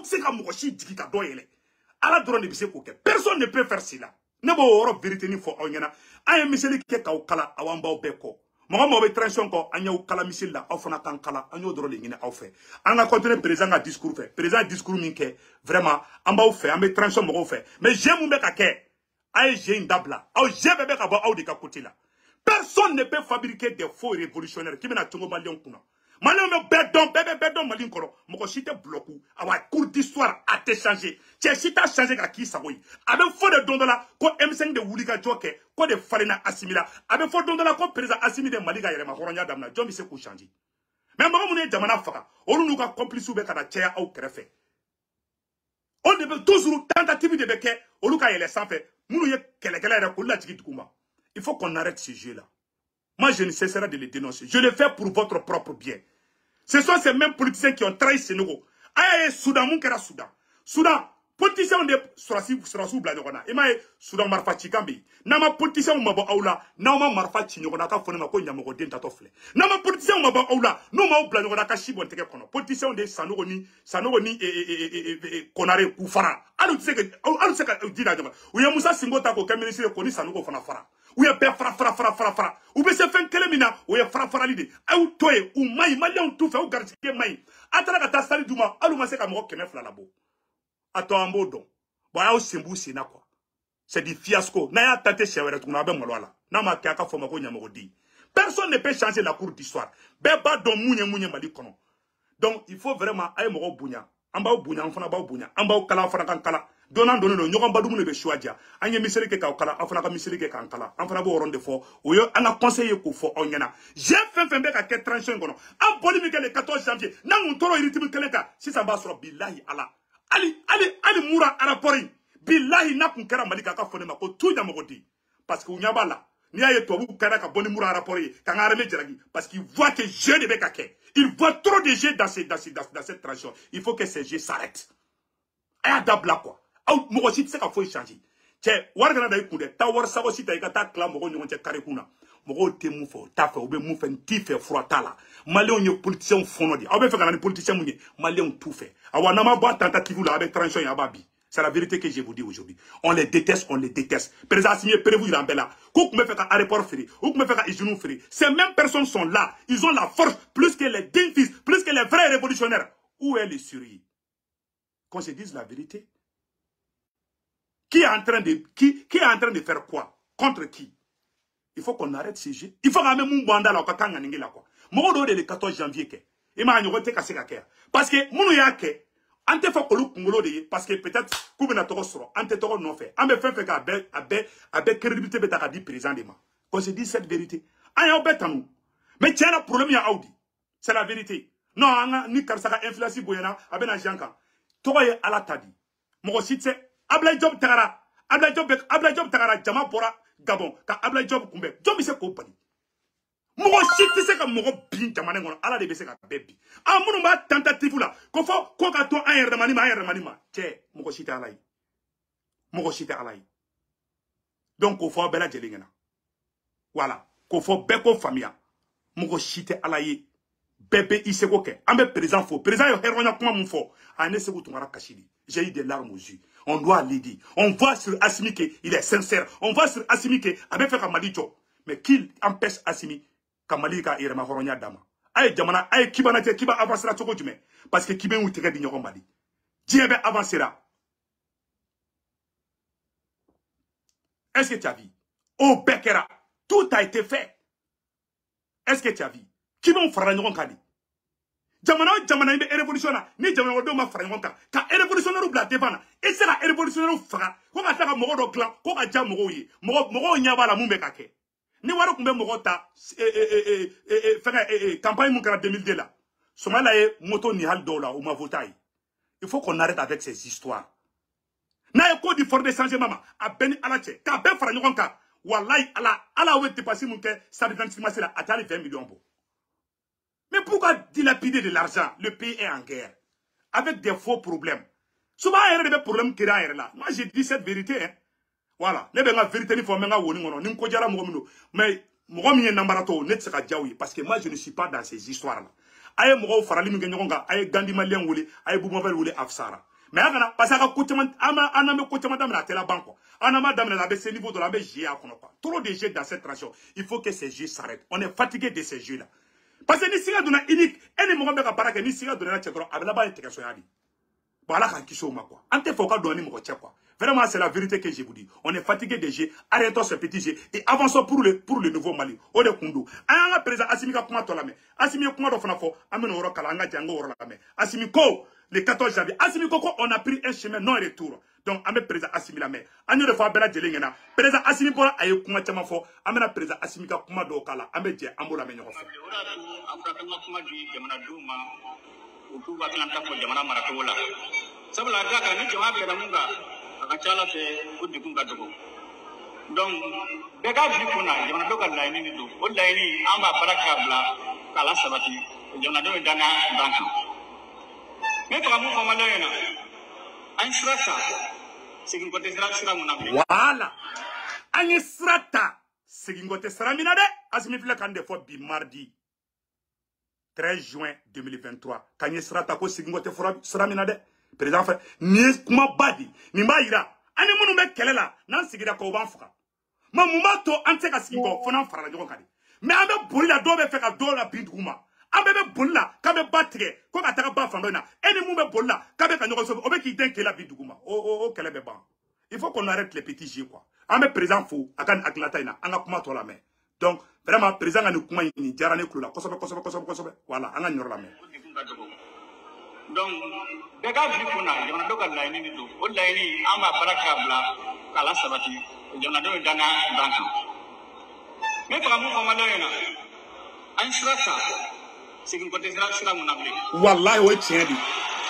Personne ne peut faire cela. Ne pas vérité ni fo onyana. Aye miseli ke ka ukala awamba obeko. Mo mo be transition ko anya ukala misel la ofana kan kala anyo doro le ngine aw fe. Anga continuer président a discours fait. Président discours min ke vraiment amba ou fait, amba transition mo fait. Mais j'aime me ka ke. Aye j'ai une dabla. Aw j'ai bebe ka ba aw de ka côté là. Personne ne peut fabriquer des faux révolutionnaires qui mena tongo malion kuna. Malion me bedon malin koro. Moko chite bloku. Awa cours d'histoire a te changé. Tiens si t'as changé ka ki sawoy. Avec faux de dondola ko M5 de Wulika Joke ko de Farina Assimila. Avec faux dondola ko président Assimi de Malika Yerema Horonya Damna. Jomi se ko changer. Mais mama mune jamana faka. Olu nuka complice ou be kada tia au krefe. On devait toujours tentative de beke. Olu ka yele sans fait. Munu ye kele ko la tiki tukuma. Il faut qu'on arrête ce jeu-là. Moi, je ne cesserai de les dénoncer. Je le fais pour votre propre bien. Ce sont ces mêmes politiciens qui ont trahi Sénégal. Aïe, Soudan, mon kera Soudan. Soudan, politiciens de Surasu Blanyorona. Et moi, Soudan Marfa Chikambi. Nama politiciens ou mabo aula. Nama Marfa Chinyona ka fonema ko nyamoko den tatofle. Nama politiciens ou mabo aula. No ma Blanyorona ka shibon teke kono. Politiciens de Sanogoni Konare Koufara. Alu seka dina jama. Ouya Moussa Singota ko ministre ko ni Sanogo fana fara. Ou ya be fra ou be se fen kelemina ou ya fra lide ou toye ou mai malion tout fait ou garçie mai atala ka ta sali duma alu ma se ka mo keme fla labo ato ambo don bo ya o sembu sina quoi c'est du fiasco na ya tante chewere tuna be molwala na ma ka foma ko nyamo di personne ne peut changer la cour d'histoire be ba don munye mali kono donc il faut vraiment ay mo bunya amba bunya on fana ba bunya amba kala fana kan kala donan no nyogon badu mun be choisir anye miseli ke ka kala afana ka miseli ke kan kala afana bo ronde fo o yo ana conseiller ko fo onyana j'ai fait be ka ke transition gono en polémique le 14 janvier na mun toro iritibi keleka si ça va sur billahi ala ali mura arapori billahi na kun kara malika ka fone mako tout da moko di parce que unyaba la ni aye to bu kara ka boni mura arapori ka ngare me jeragi parce qu'il voit que je ne be ka ke il voit trop de jeux dans cette transition il faut que ces jeux s'arrêtent aya dabla quoi mogo si ka fo changer che war gana dai kunde ta war sago si ta ikata kla mogo nyon che kare kuna mogo te mu fo ta fe obe mu fe ti fe frotala malien yo politicien fono di obe fe kana ni politicien munye malien tout fait awa na ma ba tentative la avec transition ya babi c'est la vérité que je vous dis aujourd'hui on les déteste président signé prévu il en bella ko me fait ka aéroport fri ou me fait ka isunu fri ces mêmes personnes sont là ils ont la force plus que les dignes fils plus que les vrais révolutionnaires où est les surveillés qu'on se dise la vérité. Qui est en train de faire quoi? Contre qui? Il faut qu'on arrête ces jeux. Il faut quand même un banda là, quand on là quoi. Moi, on le 14 janvier que. Et moi, on te casse la parce que mon yake, ante fa kolu kungolo de parce que peut-être koubena toko soro, ante toko non fait. Ambe fait ka abe crédibilité beta ka di président de ma. Qu'on se dit cette vérité. Aya obetanou. Mais tiens le problème ya Audi. C'est la vérité. Non, ni karsaka inflation boyana abena janka. Toko ye ala tadi. Mo site Ablaye Job tagara jama bora Gabon ka Ablaye Job kumbe Job se ko bani mogo shiti se ka mogo bin jamane ngono ala de be se ka bebi amunu ma tentative la ko fo ko ka to ayer mani ma che mogo shiti alai donc ko fo bela jelingena voilà ko fo be ko famia mogo shiti alai bébé iseko ke ambe président yo heronya kuma mun fo ane se ko tungara kashidi j'ai eu des larmes aux yeux. On doit l'aider. On voit sur Assimi qu'il est sincère. On voit sur Assimi qu'il a fait Kamali Job. Mais qui empêche Assimi Kamali ka irema horonya dama. Aye jamana, aye kiba avancera toko jume. Parce que kiba ou teke dignon mali. Diebe avancera. Est-ce que tu as vu? Au Bekera, tout a été fait. Est-ce que tu as vu? Kiba ou faranyon kali? Jamana ibe révolutionnaire ni jamana do ma farangonka ka révolutionnaire bla devana et c'est la révolutionnaire fara ko ka taka mogo do clan ko ka ja mogo yi mogo nyaba la mumbe kake Ni waro kumbe mogota campagne mon 2002 là. Somala est moto ni hal dola ou ma votaille. Il faut qu'on arrête avec ces histoires. Na ko di for de changer mama a beni alache ka ben fara nyon ka wallahi ala we dépasser mon ke ça de 26 mois c'est là atali 20 millions bon. Mais pourquoi dilapider de l'argent? Le pays est en guerre avec des faux problèmes. Souvent il y a des problèmes qui là. Moi j'ai dit cette vérité hein. Voilà, ne la vérité ni faut menga woni ngono ni ko jara mo mino mais mo mi nambarato net saka jawi parce que moi je ne suis pas dans ces histoires là. Aye mo farali mi ngonga aye gandi malien wuli aye bu movel wuli afsara. Mais agana parce que koutema aname koutema damna tela banko. Anama damna la ce niveau de la BG à kono pas. Trop de jeux dans cette transition. Il faut que ces jeux s'arrêtent. On est fatigué de ces jeux là. Parce que ni siga dona unique eni mo ngombe ka baraka ni siga dona tchekro abela ba intégration yadi. Voilà quand qui sont quoi. Ante faut ka donner mo quoi. Vraiment, c'est la vérité que je vous dis. On est fatigué des jeux. Arrêtons ce petit jeu et avançons pour le nouveau Mali. On est Koundou. Anga président Assimika Kuma Tolame. Assimika Kuma Dofanafo. Amen Oro Kalanga Django Orlame. Assimiko, le 14 janvier. Assimiko, on a pris un chemin non retour. Donc, Amen président Assimila Me. Anyo de Fabela Djelingena. Président Assimiko, Ayo Kuma Chamafo. Amen président Assimika Kuma Dokala. Amen Dje, Ambola Menyofa. Sabula ka ni jama bɛɛ munga a ka ca ala fɛ ko degun ka dɔgɔ donc bɛɛ ka bi kunna jamanadenw ka laɲini de don o laɲini an b'a baara k'a bila k'a la sabati jamanadenw ye danaya d'an kan ne tɔgɔ mun fɔ maliyɛnw ɲɛna an sira ta segin kɔ tɛ sira mun na bilen. Voilà an ye sira ta segin kɔ tɛ sira min na dɛ Assimi filɛ kan de fɔ bi mardi 13 juin 2023 kan ye sira ta ko segin kɔ tɛ sira min na dɛ. Président fait ni kuma badi ni ba yira ani munu be kelela nan sigira ko ban fuka ma muma to ante ka sigo fona fara jogon kadi mais ambe bolila do be fe ka do la binduma ambe be bolila ka be batike ko ka taka ba fando na eni mu be bolila ka be ka nyogo so obe ki den kela binduma o kele be ban. Il faut qu'on arrête les petits jeux quoi. Ambe président fou akan aklata ina anga kuma to la mais donc vraiment président nga ni kuma ni jarane kula kosobe voilà anga nyor la mais donc bɛɛ ka bi kunna jamanadenw ka laɲini de don o laɲini an b'a baara k'a bila k'a la sabati jamanadenw ye danaya d'an kan ne tɔgɔ mun fɔ maliyɛnw ɲɛna an sira ta segin kɔ tɛ sira mun na bilen. Wallahi o ye tiɲɛ de.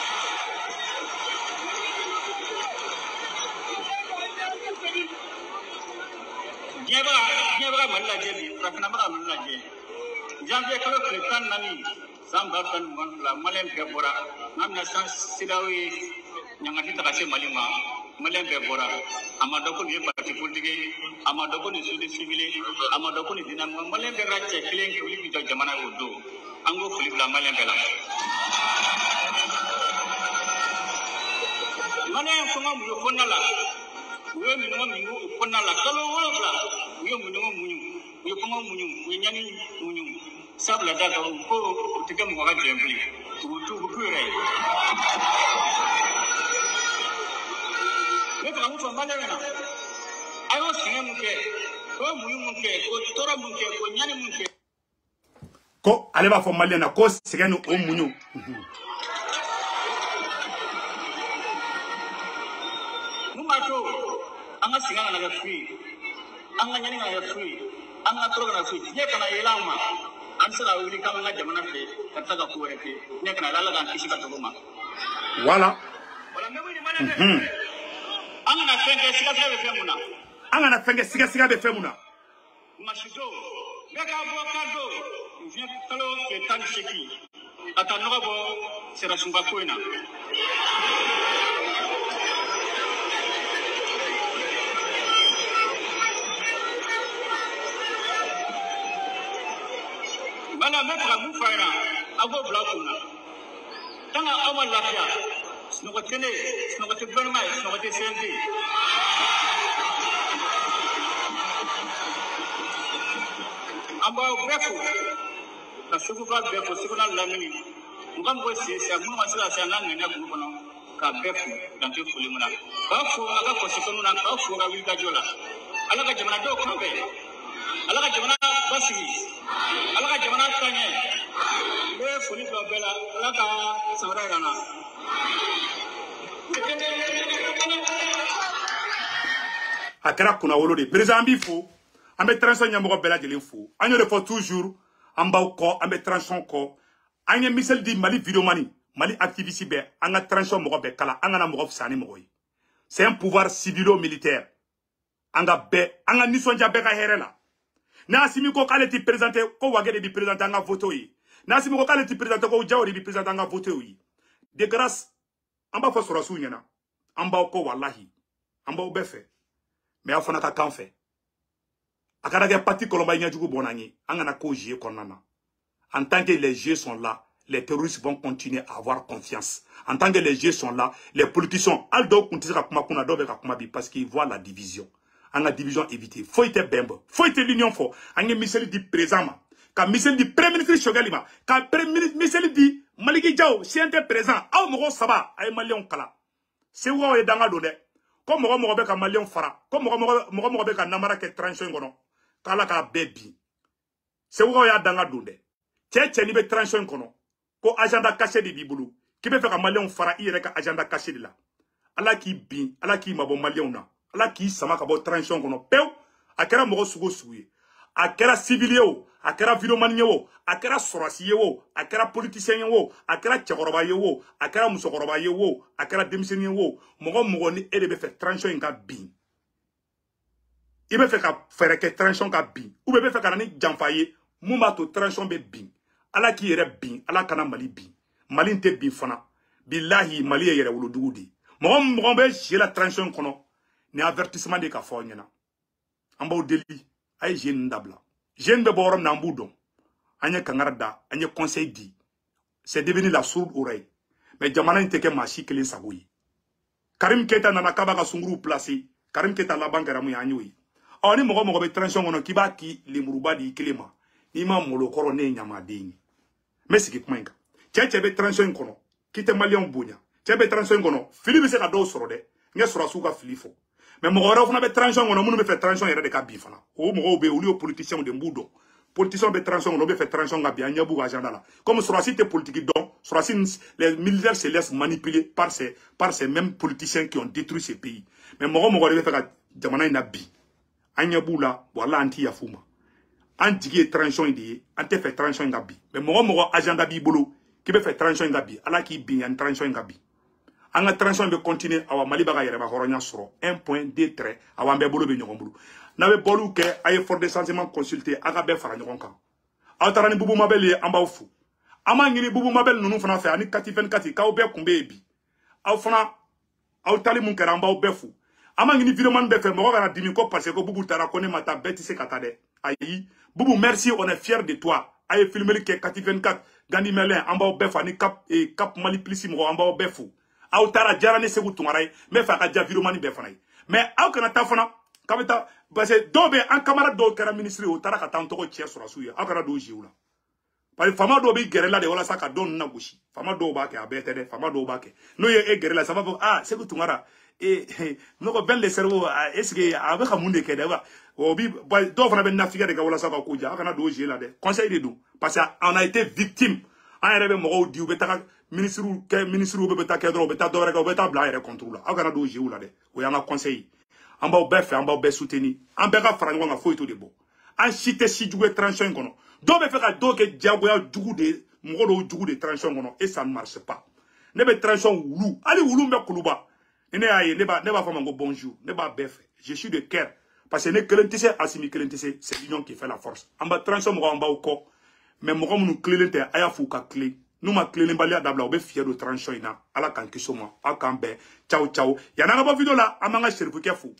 diɲɛ bɛ ka Mali lajɛ bi farafinna bɛ ka Mali lajɛ janvier kalo tile 14 san 2022 maliyɛn bɛɛ bɔra n'an bɛna san CEDEAO ye ɲangati ta ka se Mali ma maliyɛn bɛɛ bɔra a ma dɔn ko nin ye parti politique ye a ma dɔn ko nin société civile a ma dɔn ko nin dynamique maliyɛn bɛɛ ka cɛ kelen kɛ wuli k'i jɔ jamana ye o don an k'o foli bila maliyɛn bɛɛ la. maliyɛn fanga mun ye kɔnɔna la u ye minɔgɔ min k'o kɔnɔna la kalo 7 u ye minɔgɔ muɲu u ye kɔngɔ muɲu u ye ɲani muɲu sabula da ko o tɛ kɛ mɔgɔ ka jɛn bilen u t'u yɛrɛ ye. ne tɔgɔ mun fɔ maliyɛnw ɲɛna a y'o sɛgɛn mun kɛ k'o muɲu mun kɛ k'o tɔɔrɔ mun kɛ k'o ɲani mun kɛ. Ko ale b'a fɔ maliyɛn na ko sɛgɛn ni o muɲu. mun b'a to an ka sɛgɛn kana kɛ fu ye an ka ɲani kana kɛ fu ye an ka tɔɔrɔ kana fu ye diɲɛ kana yɛlɛ an ma. an sera wuli k'an ka jamana fɛ ka taa ka ko wɛrɛ kɛ ne kana ala k'an kisi ka tɔgɔ ma. Voilà. an kana fɛn kɛ sigasiga bɛ fɛn mun na. An kana fɛn kɛ sigasiga bɛ fɛn mun na. masiso bɛɛ k'a bɔ k'a don fiɲɛ kalo tile 18 ka taa nɔgɔ bɔ serasunba ko in na. Bala me fɛ mun fɔ a ɲɛna a b'o bila kun na tant que aw ma lafiya sunɔgɔ tɛ ne ye sunɔgɔ tɛ gouvernement ye sunɔgɔ tɛ CNT ye. an b'aw bɛɛ fo ka seguka bɛɛ fo Segu n'a Lamini u ka mɔgɔ siyɛsiya minnu ma se ka se an n'a ŋaniya kulu kɔnɔ k'a bɛɛ fo dan tɛ foli min na k'a fo a ka kɔsifɛnw na k'a fo ka wulikajɔ la ala ka jamanadenw kanbɛn ala ka jamana basigi ala ka jamana taɲɛ n bɛ foli bila bɛɛ la ala ka san wɛrɛ yira n na. A kɛra kunnawolo de président b'i fo an bɛ transition ɲɛmɔgɔ bɛɛ lajɛlen fo an y'o de fɔ toujours an b'aw kɔ an bɛ transition kɔ an ye miseli di Mali videomani Mali activiste bɛɛ an ka transition mɔgɔ bɛɛ kala an kana mɔgɔ fisa ni mɔgɔ ye c'est un pouvoir civilo-militaire an ka nisɔndiya bɛɛ ka hɛrɛ la n'a Assimi ko k'ale ti présenté ko Wage de bi présenté an ka voto ye n'a Assimi ko k'ale ti présenté ko Diao de bi présenté an ka voto ye de grâce an b'a fɔ sɔrɔsiw ɲɛna an b'aw kɔ wallahi an b'aw bɛɛ fɛ mais aw fana ka kan fɛ a ka kɛ parti kɔlɔnba ɲɛjugu bɔn an ye an kana k'o jeu kɔnɔna na en tant que les jeux sont là les terroristes vont continuer à avoir confiance en tant que les jeux sont là les politiciens hali dɔw kun tɛ se ka kuma kunna dɔw bɛ ka kuma bi parce qu'ils voient la division an ka division éviter foyi tɛ bɛn bɔ foyi tɛ l'union fɔ an ye miseli di président ma ka miseli di premier ministre Choguel ma ka miseli di Maliki Diao CNT président aw mɔgɔ saba a ye maliyɛnw kala Seku aw ye danga don dɛ ko mɔgɔ bɛ ka maliyɛnw fara ko mɔgɔ bɛ ka namara kɛ transition in kɔnɔ k'Ala k'a bɛɛ bin Seku aw y'a danga don dɛ cɛ n'i bɛ transition in kɔnɔ ko agenda caché de b'i bolo k'i bɛ fɛ ka maliyɛnw fara i yɛrɛ ka agenda caché de la Ala k'i bin Ala k'i mabɔ maliyɛnw na Ala k'i sama ka bɔ transition kɔnɔ pewu a kɛra mɔgɔ sugu o sugu ye a kɛra civil ye o a kɛra videomani ye o a kɛra sɔrɔsi ye o a kɛra politicien ye o a kɛra cɛkɔrɔba ye o a kɛra musokɔrɔba ye o a kɛra denmisɛnnin ye o mɔgɔ ni e de bɛ fɛ transition in ka bin i bɛ fɛ ka fɛɛrɛ kɛ transition ka bin ou bien i bɛ fɛ ka na ni janfa ye mun b'a to transition bɛ bin Ala k'i yɛrɛ bin Ala kana Mali bin Mali tɛ bin fana billahi Mali ye yɛrɛ wolodugu de mɔgɔ bɛ jeu la transition kɔnɔ ni avertissement de ka fɔ ɲɛna an b'aw deli a ye jeu ninnu dabila jeune bɛ bɔ yɔrɔ min na an b'u dɔn an ye kangari da an ye conseil di c'est devenu la sourde oreille mais jamana in tɛ kɛ maa si kelen sago ye Karim Keita nana k'a b'a ka sunkuruw placer Karim Keita laban kɛra mun ye an y'o ye ni mɔgɔ bɛ transition kɔnɔ k'i b'a ki lemuruba di i kelen ma n'i ma malo kɔrɔ ne ye ɲamaden ye n bɛ sigi kuma in kan cɛ bɛ transition in kɔnɔ k'i tɛ maliyɛnw bonya cɛ bɛ transition in kɔnɔ fili bɛ se ka dɔw sɔrɔ dɛ n ye sɔrɔsiw ka fili fɔ mais mɔgɔ wɛrɛw fana bɛ transition kɔnɔ minnu bɛ fɛ transition yɛrɛ de ka bin fana o mɔgɔw bɛ yen olu ye politiciens de n b'u dɔn politiciens bɛ transition kɔnɔ olu bɛ fɛ transition ka bin an ɲɛ b'u ka agenda la comme sɔrɔsi tɛ politique dɔn sɔrɔsi les militaires se laissent manipuler par ces mêmes politiciens qui ont détruit ce pays mais mɔgɔ de bɛ fɛ ka jamana in na bin an ɲɛ b'u la wala an t'i yafu ma an jigi ye transition in de ye an tɛ fɛ transition in ka bin mais mɔgɔ agenda b'i bolo k'i bɛ fɛ transition in ka bin Ala k'i bin yan transition in ka bin an ka transition bɛ continuer awa Mali b'a ka yɛrɛma hɔrɔnya sɔrɔ 1.2 trait awa an bɛɛ bolo bɛ ɲɔgɔn bolo n'a bɛ bɔliw kɛ a ye fort de sentiment consulter a ka bɛɛ fara ɲɔgɔn kan aw taara ni Bubu Mabel ye an b'aw fo an b'a ɲini Bubu Mabel ninnu fana fɛ ani kati 24 k'aw bɛɛ kun bɛ yen bi aw fana aw tali mun kɛra an b'aw bɛɛ fo an b'a ɲini videoman bɛɛ fɛ mɔgɔ kana dimi ko parce que Bubu taara ko ne ma taa bɛɛ tɛ se ka taa dɛ ayi Bubu merci on est fier de toi a ye filmeli kɛ kati 24 Gandi Merlin an b'aw bɛɛ fo ani Cap Mali Plus mɔgɔ an b'aw bɛɛ fo aw taara diyara ne Seku Tunkara ye n bɛ fɛ a ka diya videomani bɛɛ fana ye mais aw kana taa fana k'a bɛ taa parce que dɔw bɛ an camarade dɔw kɛra ministre ye o taara ka taa an tɔgɔ cɛ sɔrɔsiw ye aw kana don o jeu la parce que faama dɔw bɛ gɛrɛ la de walasa ka dɔn ninnu lagosi faama dɔw b'a kɛ a bɛɛ tɛ dɛ faama dɔw b'a kɛ n'o ye e gɛrɛ la ça va fɔ Seku Tunkara ne ko bɛn le cerveau est-ce que a bɛ ka mun de kɛ dɛ o bi dɔw fana bɛ nafigiya de kɛ walasa ka ko diya aw kana don o jeu la dɛ conseil de don parce que on a été victime an yɛrɛ bɛ mɔgɔw di u bɛ taga ministres bɛ taa kɛ dɔrɔn u bɛ taa dɔwɛrɛ kɛ u bɛ taa bila an yɛrɛ contre la aw kana don o jeu la dɛ o y'an ka conseil ye an b'aw bɛɛ fɛ an b'aw bɛɛ soutenir an bɛɛ ka fara ɲɔgɔn kan foyi t'o de bɔ an si tɛ si jugu ye transition in kɔnɔ dɔw bɛ fɛ ka dɔw kɛ diyagoya jugu de mɔgɔ dɔw jugu de transition kɔnɔ et ça ne marche pas ne bɛ transition wulu hali wulu bɛ kuluba ni ne y'a ye ne b'a fɔ ma ko bonjour ne b'a bɛɛ fɛ je suis de cœur parce que ne kelen tɛ se Assimi kelen tɛ se c'est l'union qui fait la force an b'a transition mɔgɔ an b'aw kɔ mais mɔgɔ minnu tilelen tɛ a y'a f'u ka tilen n'u ma tilenenbaliya dabila u bɛ fiɲɛ don transition in na Ala k'an kisi o ma aw k'an bɛɛ ciao yan'an ka bɔ video la an b'an ka serifukɛ fo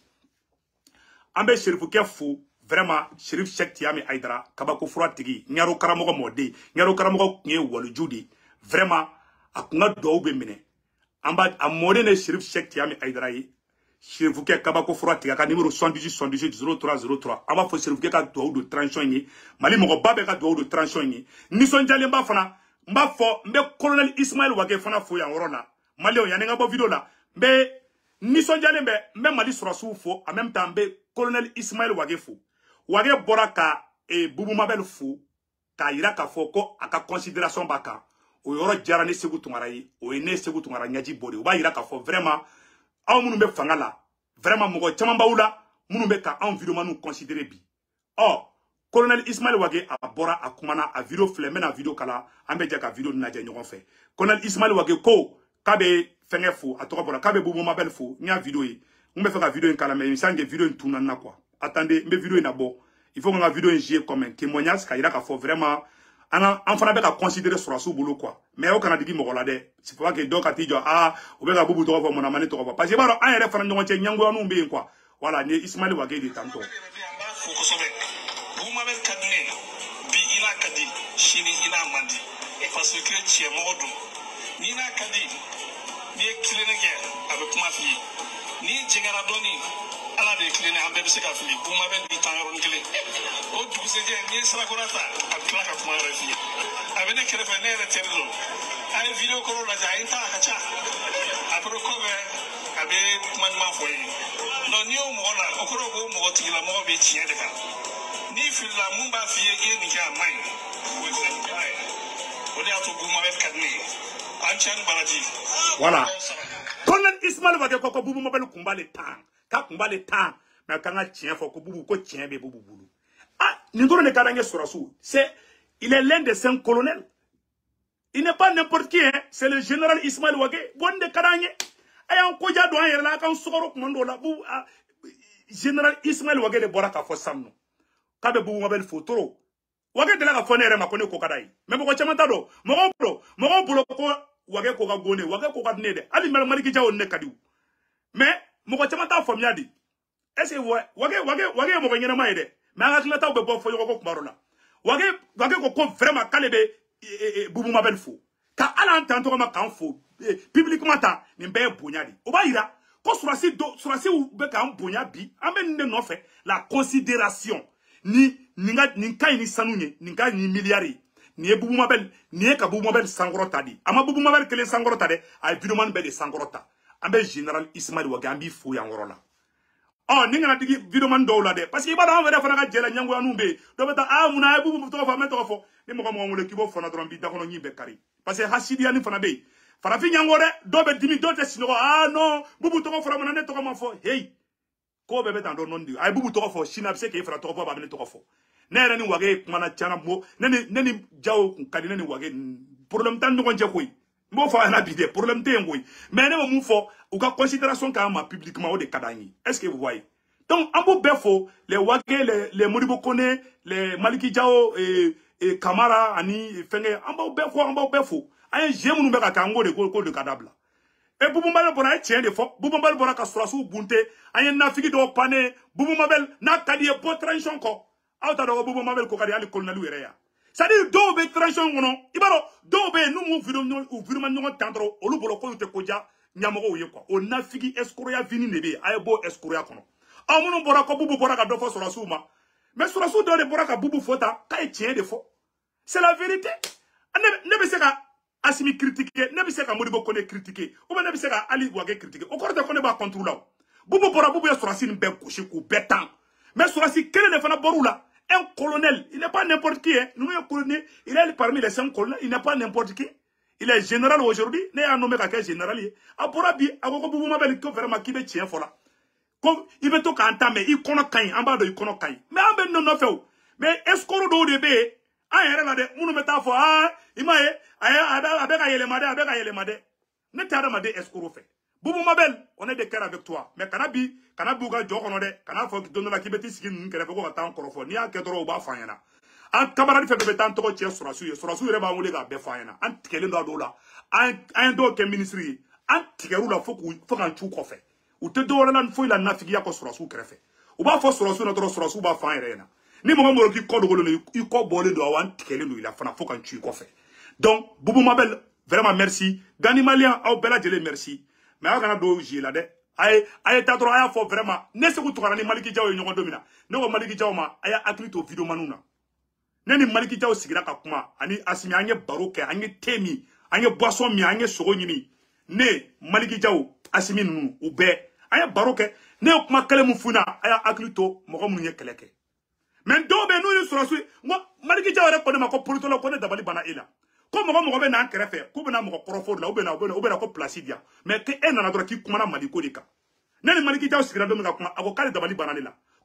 an bɛ serifukɛ fo vraiment Cherif Cheikh Tiyami Aidara kabako fura tigi ɲaro karamɔgɔ mɔden ɲaro karamɔgɔ tun ye waliju de vraiment a kun ka duwawu bɛ minɛ an b'a a mɔden de Cherif Cheikh Tiyami Aidara ye serifukɛ kabako fura tigi a ka numéro 78 03 an b'a fɔ serifukɛ ka duwawu don transition ye Mali mɔgɔba bɛ ka duwawu don transition ye nisɔndiyalenba fana n b'a fɔ n bɛ colonel Ismaël Wage fana fo yan yɔrɔ la Maliyɛnw yanni n ka bɔ video la n bɛ nisɔndiyalen bɛ n bɛ Mali sɔrɔsiw fo en même temps n bɛ colonel Ismaël Wage fo Wage bɔra ka Bubu Mabel fo k'a yira k'a fɔ ko a ka considération b'a kan o yɔrɔ diyara ne Seku Tunkara ye o ye ne Seku Tunkara ɲɛji bɔ de o b'a yira k'a fɔ vraiment aw minnu bɛ fanga la vraiment mɔgɔ caman b'aw la minnu bɛ ka anw videomaniw considérer bi oh colonel Ismaël Wage a bora a kumana a video filmé na video kala ambe ka video naje ñogon fe colonel Ismaël Wage ko kabe fenge fo a to bora kabe bubu mabel fo nya video yi ngbe fe ka video kala mais sange video tuna na quoi attendez mbe video na bo il faut que la vidéo est comme un témoignage car il a faut vraiment en fana be ka considérer sur la sous boulot quoi mais au Canada qui mogolade c'est pas que donc ati jo ah o be ka bubu to ko mona mane to ko parce que ba an yere fana ngongo che nyango anu be quoi voilà ni Ismaël Wage de tanto bu mabel kadne bi ina kadi shini ina mandi e parce que ci modo ni na kadi ni kilene ge avec ma fille ni jingara doni ala de kilene ambe be se ka fili bu mabel bi tan ron kile o du se je ni sala ko rata akla ka kuma refi abene kere fe ne reterdo ay video ko la ja inta ka cha apro ko be abe man ma fo yi no ni o mo la o ko go mo ti la mo be chi de ka ni fila mumba fie e ni ka mai o de ato bu mabel kadne anchan baladi voilà colonel Ismaël Wage ko bubu mabel kumbale tan ka kumbale tan mais kanga tien fo ko bubu ko tien be bubu bulu ah n'ingoro ne karange surasu c'est il est l'un des 5 colonels il n'est pas n'importe qui hein c'est le général Ismaël Wage bonde karange ayan ko jado an yerla kan sugoro kumando la bu général Ismaël Wage de boraka fo samno kabe bubu mabel fotoro Wage de la ka fonere ma kone ko kadai mais ko chamanta do mo bulo ko Wage ko ga gone Wage ko ga nede ali mel maliki jawo ne kadiu mais mo ko chamanta fo miadi est-ce que Wage mo ko nyina mai de mais anga kila taw be bo fo ko kumarola Wage ko vraiment kalebe bubu mabel fo ka ala antanto ma kan fo publiquement ta ni be bonyadi o ba ira ko surasi u be ka bonya bi ambe ne no fe la considération ni kai ni sanunye ni kai ni milliards ni bubu mabel ni ka bubu mabel sangorota di ama bubu mabel kele sangorota de ay videoman be de sangorota ambe général Ismaël Wage ambi fo ya ngorola oh ni ngana digi videoman do la de parce que ibada on vere fana ka jela nyango anu be do beta muna ay bubu to fa meto fo ni mo ko mo le kibo fona dron bi da kono nyi be kari parce que hasidi ani fana be fara fi nyango de do be dimi do te sino non bubu to ko fara mona ne to ko ma fo hey ko bebe tan do nondi ay bubu to fo shina bse ke fra to fo ba bene to fo nere ni Wage mana chana mo neni jaw kadi neni Wage problème tan no nje koy mo fa na bi de problème te ngoy mais ne mo fo ou ka considération ka ma publiquement o de kadani est-ce que vous voyez donc ambo befo les Wage les Modibo Kone les Maliki Diao et Kamara ani fenge ambo befo ay jemu no be ka ngo de ko de kadabla et bubu mabel bona tien de fo bubu mabel bona ka surasu bunte ayen na figi do pane bubu mabel na kadi e po transition ko auta do bubu mabel ko kadi ali colonel wereya ça dit do be transition ngono ibaro do be nu mu video no u video man no tandro olu bolo ko te koja nyamo ko ye ko o na figi escroya vini nebe ay bo escroya kono amuno bora ko bubu bora ka do fo surasu ma mais surasu do de bora ka bubu fota kay tien de fo c'est la vérité ne be se ka Asimi critiquer, ne bi se ka Modibo Kone critiquer, ou ne bi se ka Ali Wage critiquer. Au corps de Kone ba contrôler. Bubu bora bubu ya surasi ni ben coucher ku betan. Mais surasi quel ne fana boru là, un colonel, il n'est pas n'importe qui hein. Nous un colonel, il est parmi les 5 colonels, il n'est pas n'importe qui. Il est général aujourd'hui, ne a nommé ka général. A bora bi a ko bubu mabel ko vraiment ki be tien fola. Comme il veut to ka entamer, il kono kain, en bas de il kono kain. Mais en ben non fait. Mais est-ce qu'on do de be ah yere la de munu meta fo imaye abeka yele made ne tara made escroc fait bubu mabel on est de cœur avec toi mais kana buga jokono de kana fo dono la kibeti skin kere ko ta encore fo ni a kedro ba fanyana an camarade fait be tan to che surasu yere ba wule ga be fanyana an tikele do la an do ke ministry an tikeru la fo kan chu ko fait ou te do la fo la nafigi ya ko surasu kere fait ou ba fo surasu na to surasu ba fanyana ni mo mo ki ko dogolo ni ko bolé do wan tikele no ila fana fo kan chu ko fait donc bubu mabel vraiment merci gani malien au bela jele merci mais akana do jila de ay ta droit ya fo vraiment ne se ku tukara ni Maliki Diao nyoko domina ne ko Maliki Diao ma aya aklito video manuna ne ni Maliki Diao sigira ka kuma ani asimi anye baroke anye temi anye boisson mi anye sogo nyimi ne Maliki Diao asimi nu ube anye baroke ne kuma kale mu funa aya aklito mo ko munye keleke men do be no yusura su ngo Maliki Diao re ko ne ma ko politolo ko ne dabali bana ila ko mo be na krefe ko be na mo korofo la obe na ko placidia mais ke en na dro ki kuma na Maliko dika nani Maliki Diao sigira do mi ka kuma ako kale dabali bana ila ko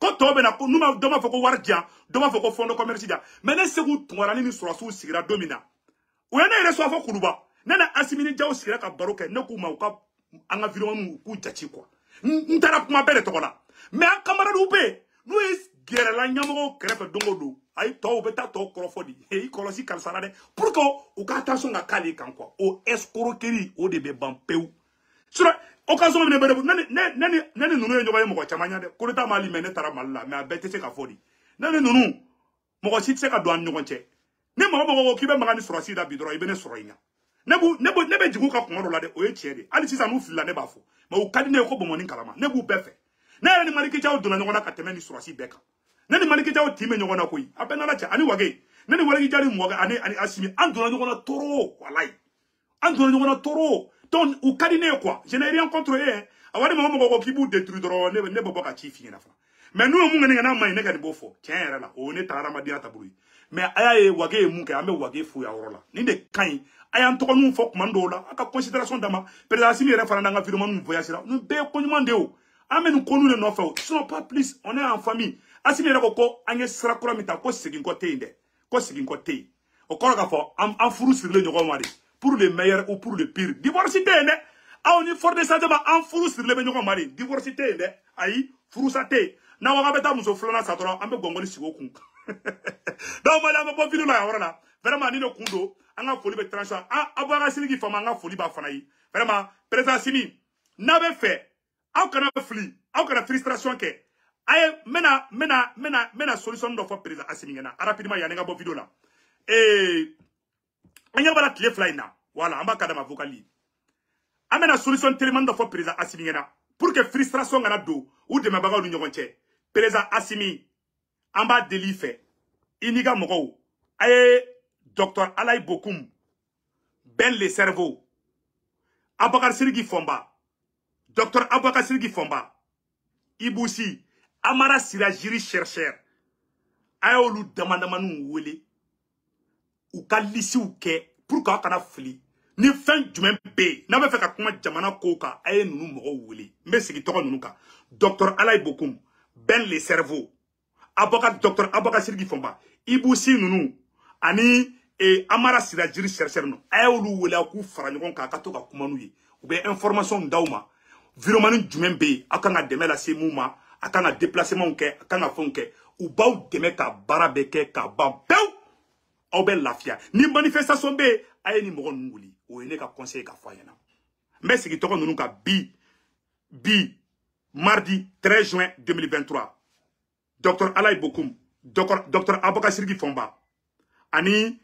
ko to be na ko numa doma foko wardia doma foko fondo commerce dia mais ne segu tungara ni surasu sigira domina o yana ire so afo kuluba nana asimini jaw sigira ka baroke ne ku ma ka anga vidéo ku jachi quoi ntara kuma bere to kola mais an camarade be no is gere la nyamo krefe dongo do ay to be ta to krofodi e kolosi kalsara de pour que o ka attention na kali kan quoi o escroquerie o de be bampeu sur occasion ne bere nani nunu nyoba ye mo chamanya de ko ta mali mene tara malla mais abete se ka fodi nani nunu mo si se ka do an nyogonche ne mo ki be magani soro si da bidro ibene soro inya ne be jigu ka kumaro la de o ye tiede ali sisa nu filla ne bafo ma o kadi ne ko bomoni kalama ne bu befe ne ni maliki jaw do na nyogona ka temeni soro si beka ne ni maliki jaw time nyogona koyi apena la cha ani wage ne ni walagi jali mo ga ani asimi an do na nyogona toro walai an do na nyogona toro ton ou kadine quoi je n'ai rien contre eux awadi mo ko kibu détruire dro ne bobo ka chi fi na fa mais nous mu ngene na mai ne ga ni bofo tiens era la o ne tara ma dia taburi mais ayaye wage mu ke ame wage fu ya rola ni de kan ayan to nu fo commando la aka considération dama président simi re fana nga vidéo mu voyage la nous be ko nyumande o ame nu konu ne no fa sinon pas plus on est en famille asimi re ko anye sra kura mita ko sigin ko teinde ko sigin ko tei o ko ga fo am furu sur le nyogo mari pour le meilleur ou pour le pire divorcité ne a on for de ça ba en furu sur le nyogo mari divorcité ne ayi furu sa te na wa beta muso flona sa toro ambe gongoni sigo kun donc mala ma bo vidéo la wala vraiment ni no kundo anga foli be transition abaga siligi fama anga foli ba fana yi vraiment président Simi n'avait fait aucun fli aucun frustration que ay mena solution do fo président Assimi ngena rapidement ya nga bo vidéo la anya bala clé fly na voilà amba kadama vocali amena solution tellement do fo président Assimi ngena pour que frustration ngana do ou de mabaga du nyogonche président Assimi amba deli fait iniga moko ay docteur Alay Bokoum ben le cerveau Abakar Sirigi Fomba docteur Abakar Sirigi Fomba Ibusi Amara Sira Jiri chercheur ayolu demandamanu wele ou ka lisi ou ke pourquoi kana fli ni fin jumen be na be fe ka kuma jamana koka ay nunu mo wele me sigi to nunu ka docteur Alay Bokoum ben le cerveau Abakar docteur Abakar Sirigi Fomba Ibusi nunu ani Amara Sira Jiri chercheur no ayolu wele ku fara nyon ka to ka kuma nu yi ou be information ndawma viromanu jumen be akanga demela se mouma akanga déplacement ke akanga fonke ou baw deme ka barabeke ka babew au bel lafia ni manifestation be ay ni mo nguli o ene ka conseil ka fayena mais ce qui to nunu ka bi mardi 13 juin 2023 docteur Alay Bokoum docteur Abakar Sirigi Fomba ani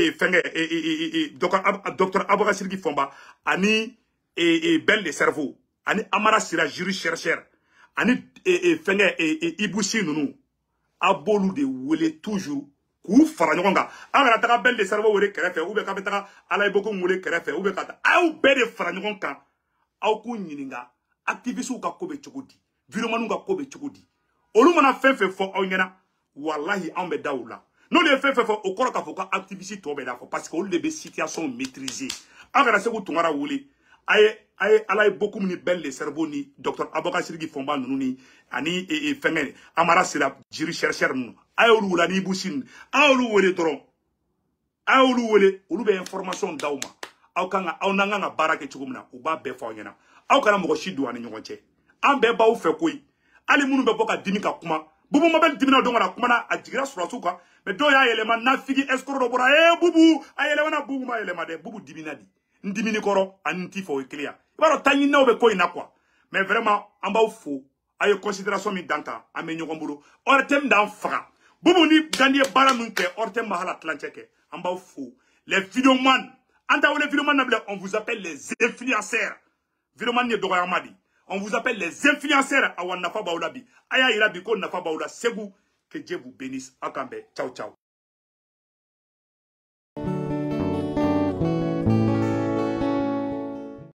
docteur Abakar Sirigi Fomba ani ben le cerveau ani Amara Sira Jiri chercheur ani Ibusi nunu abolu de wele toujours ku fara nyogonga angara taka bel de cerveau wele kerefe ou be ka betaka Alay Bokoum wele kerefe ou be ka au be de fara nyogonga au ku nyininga activiste ka kobe chogodi viromanu ka kobe chogodi olu mana fefe fo o nyena wallahi ambe daoula non les fefe fo o koro ka fo ka activiste to be da fo parce que olu de be situation maîtrisée angara se ku tungara wele aye Alay Bokoum ni bel le cerveau ni docteur Abakar Sirigi Fomba nunu ni ani fengene Amara Sira Jiri chercheur nunu ayolu wala ni Ibusi ayolu wele doron ayolu wele olu be information dawma aw kanga aw nanga barake chugumna u ba be fa nyana aw kana mo shi duwani nyonche an be baw fe koy ali munu be boka dimi ka kuma bubu mabel dimi na donga kuma na ajigira surasu ka me do ya elema na figi escroc do bora bubu ayele na bubu ma elema de bubu dimi na di ndimini koro anti fo clear ibaro tanyi na obe ko ina kwa mais vraiment amba fo ayo considération mi danka ame nyogombulo ortem dan fra bubu ni gandie bara munke ortem mahala tlancheke amba fo les vidéoman anta wole vidéoman nable on vous appelle les influenceurs vidéoman ne doga amadi on vous appelle les influenceurs awan nafa baulabi aya irabi ko nafa baula segu que Dieu vous bénisse akambe ciao ciao.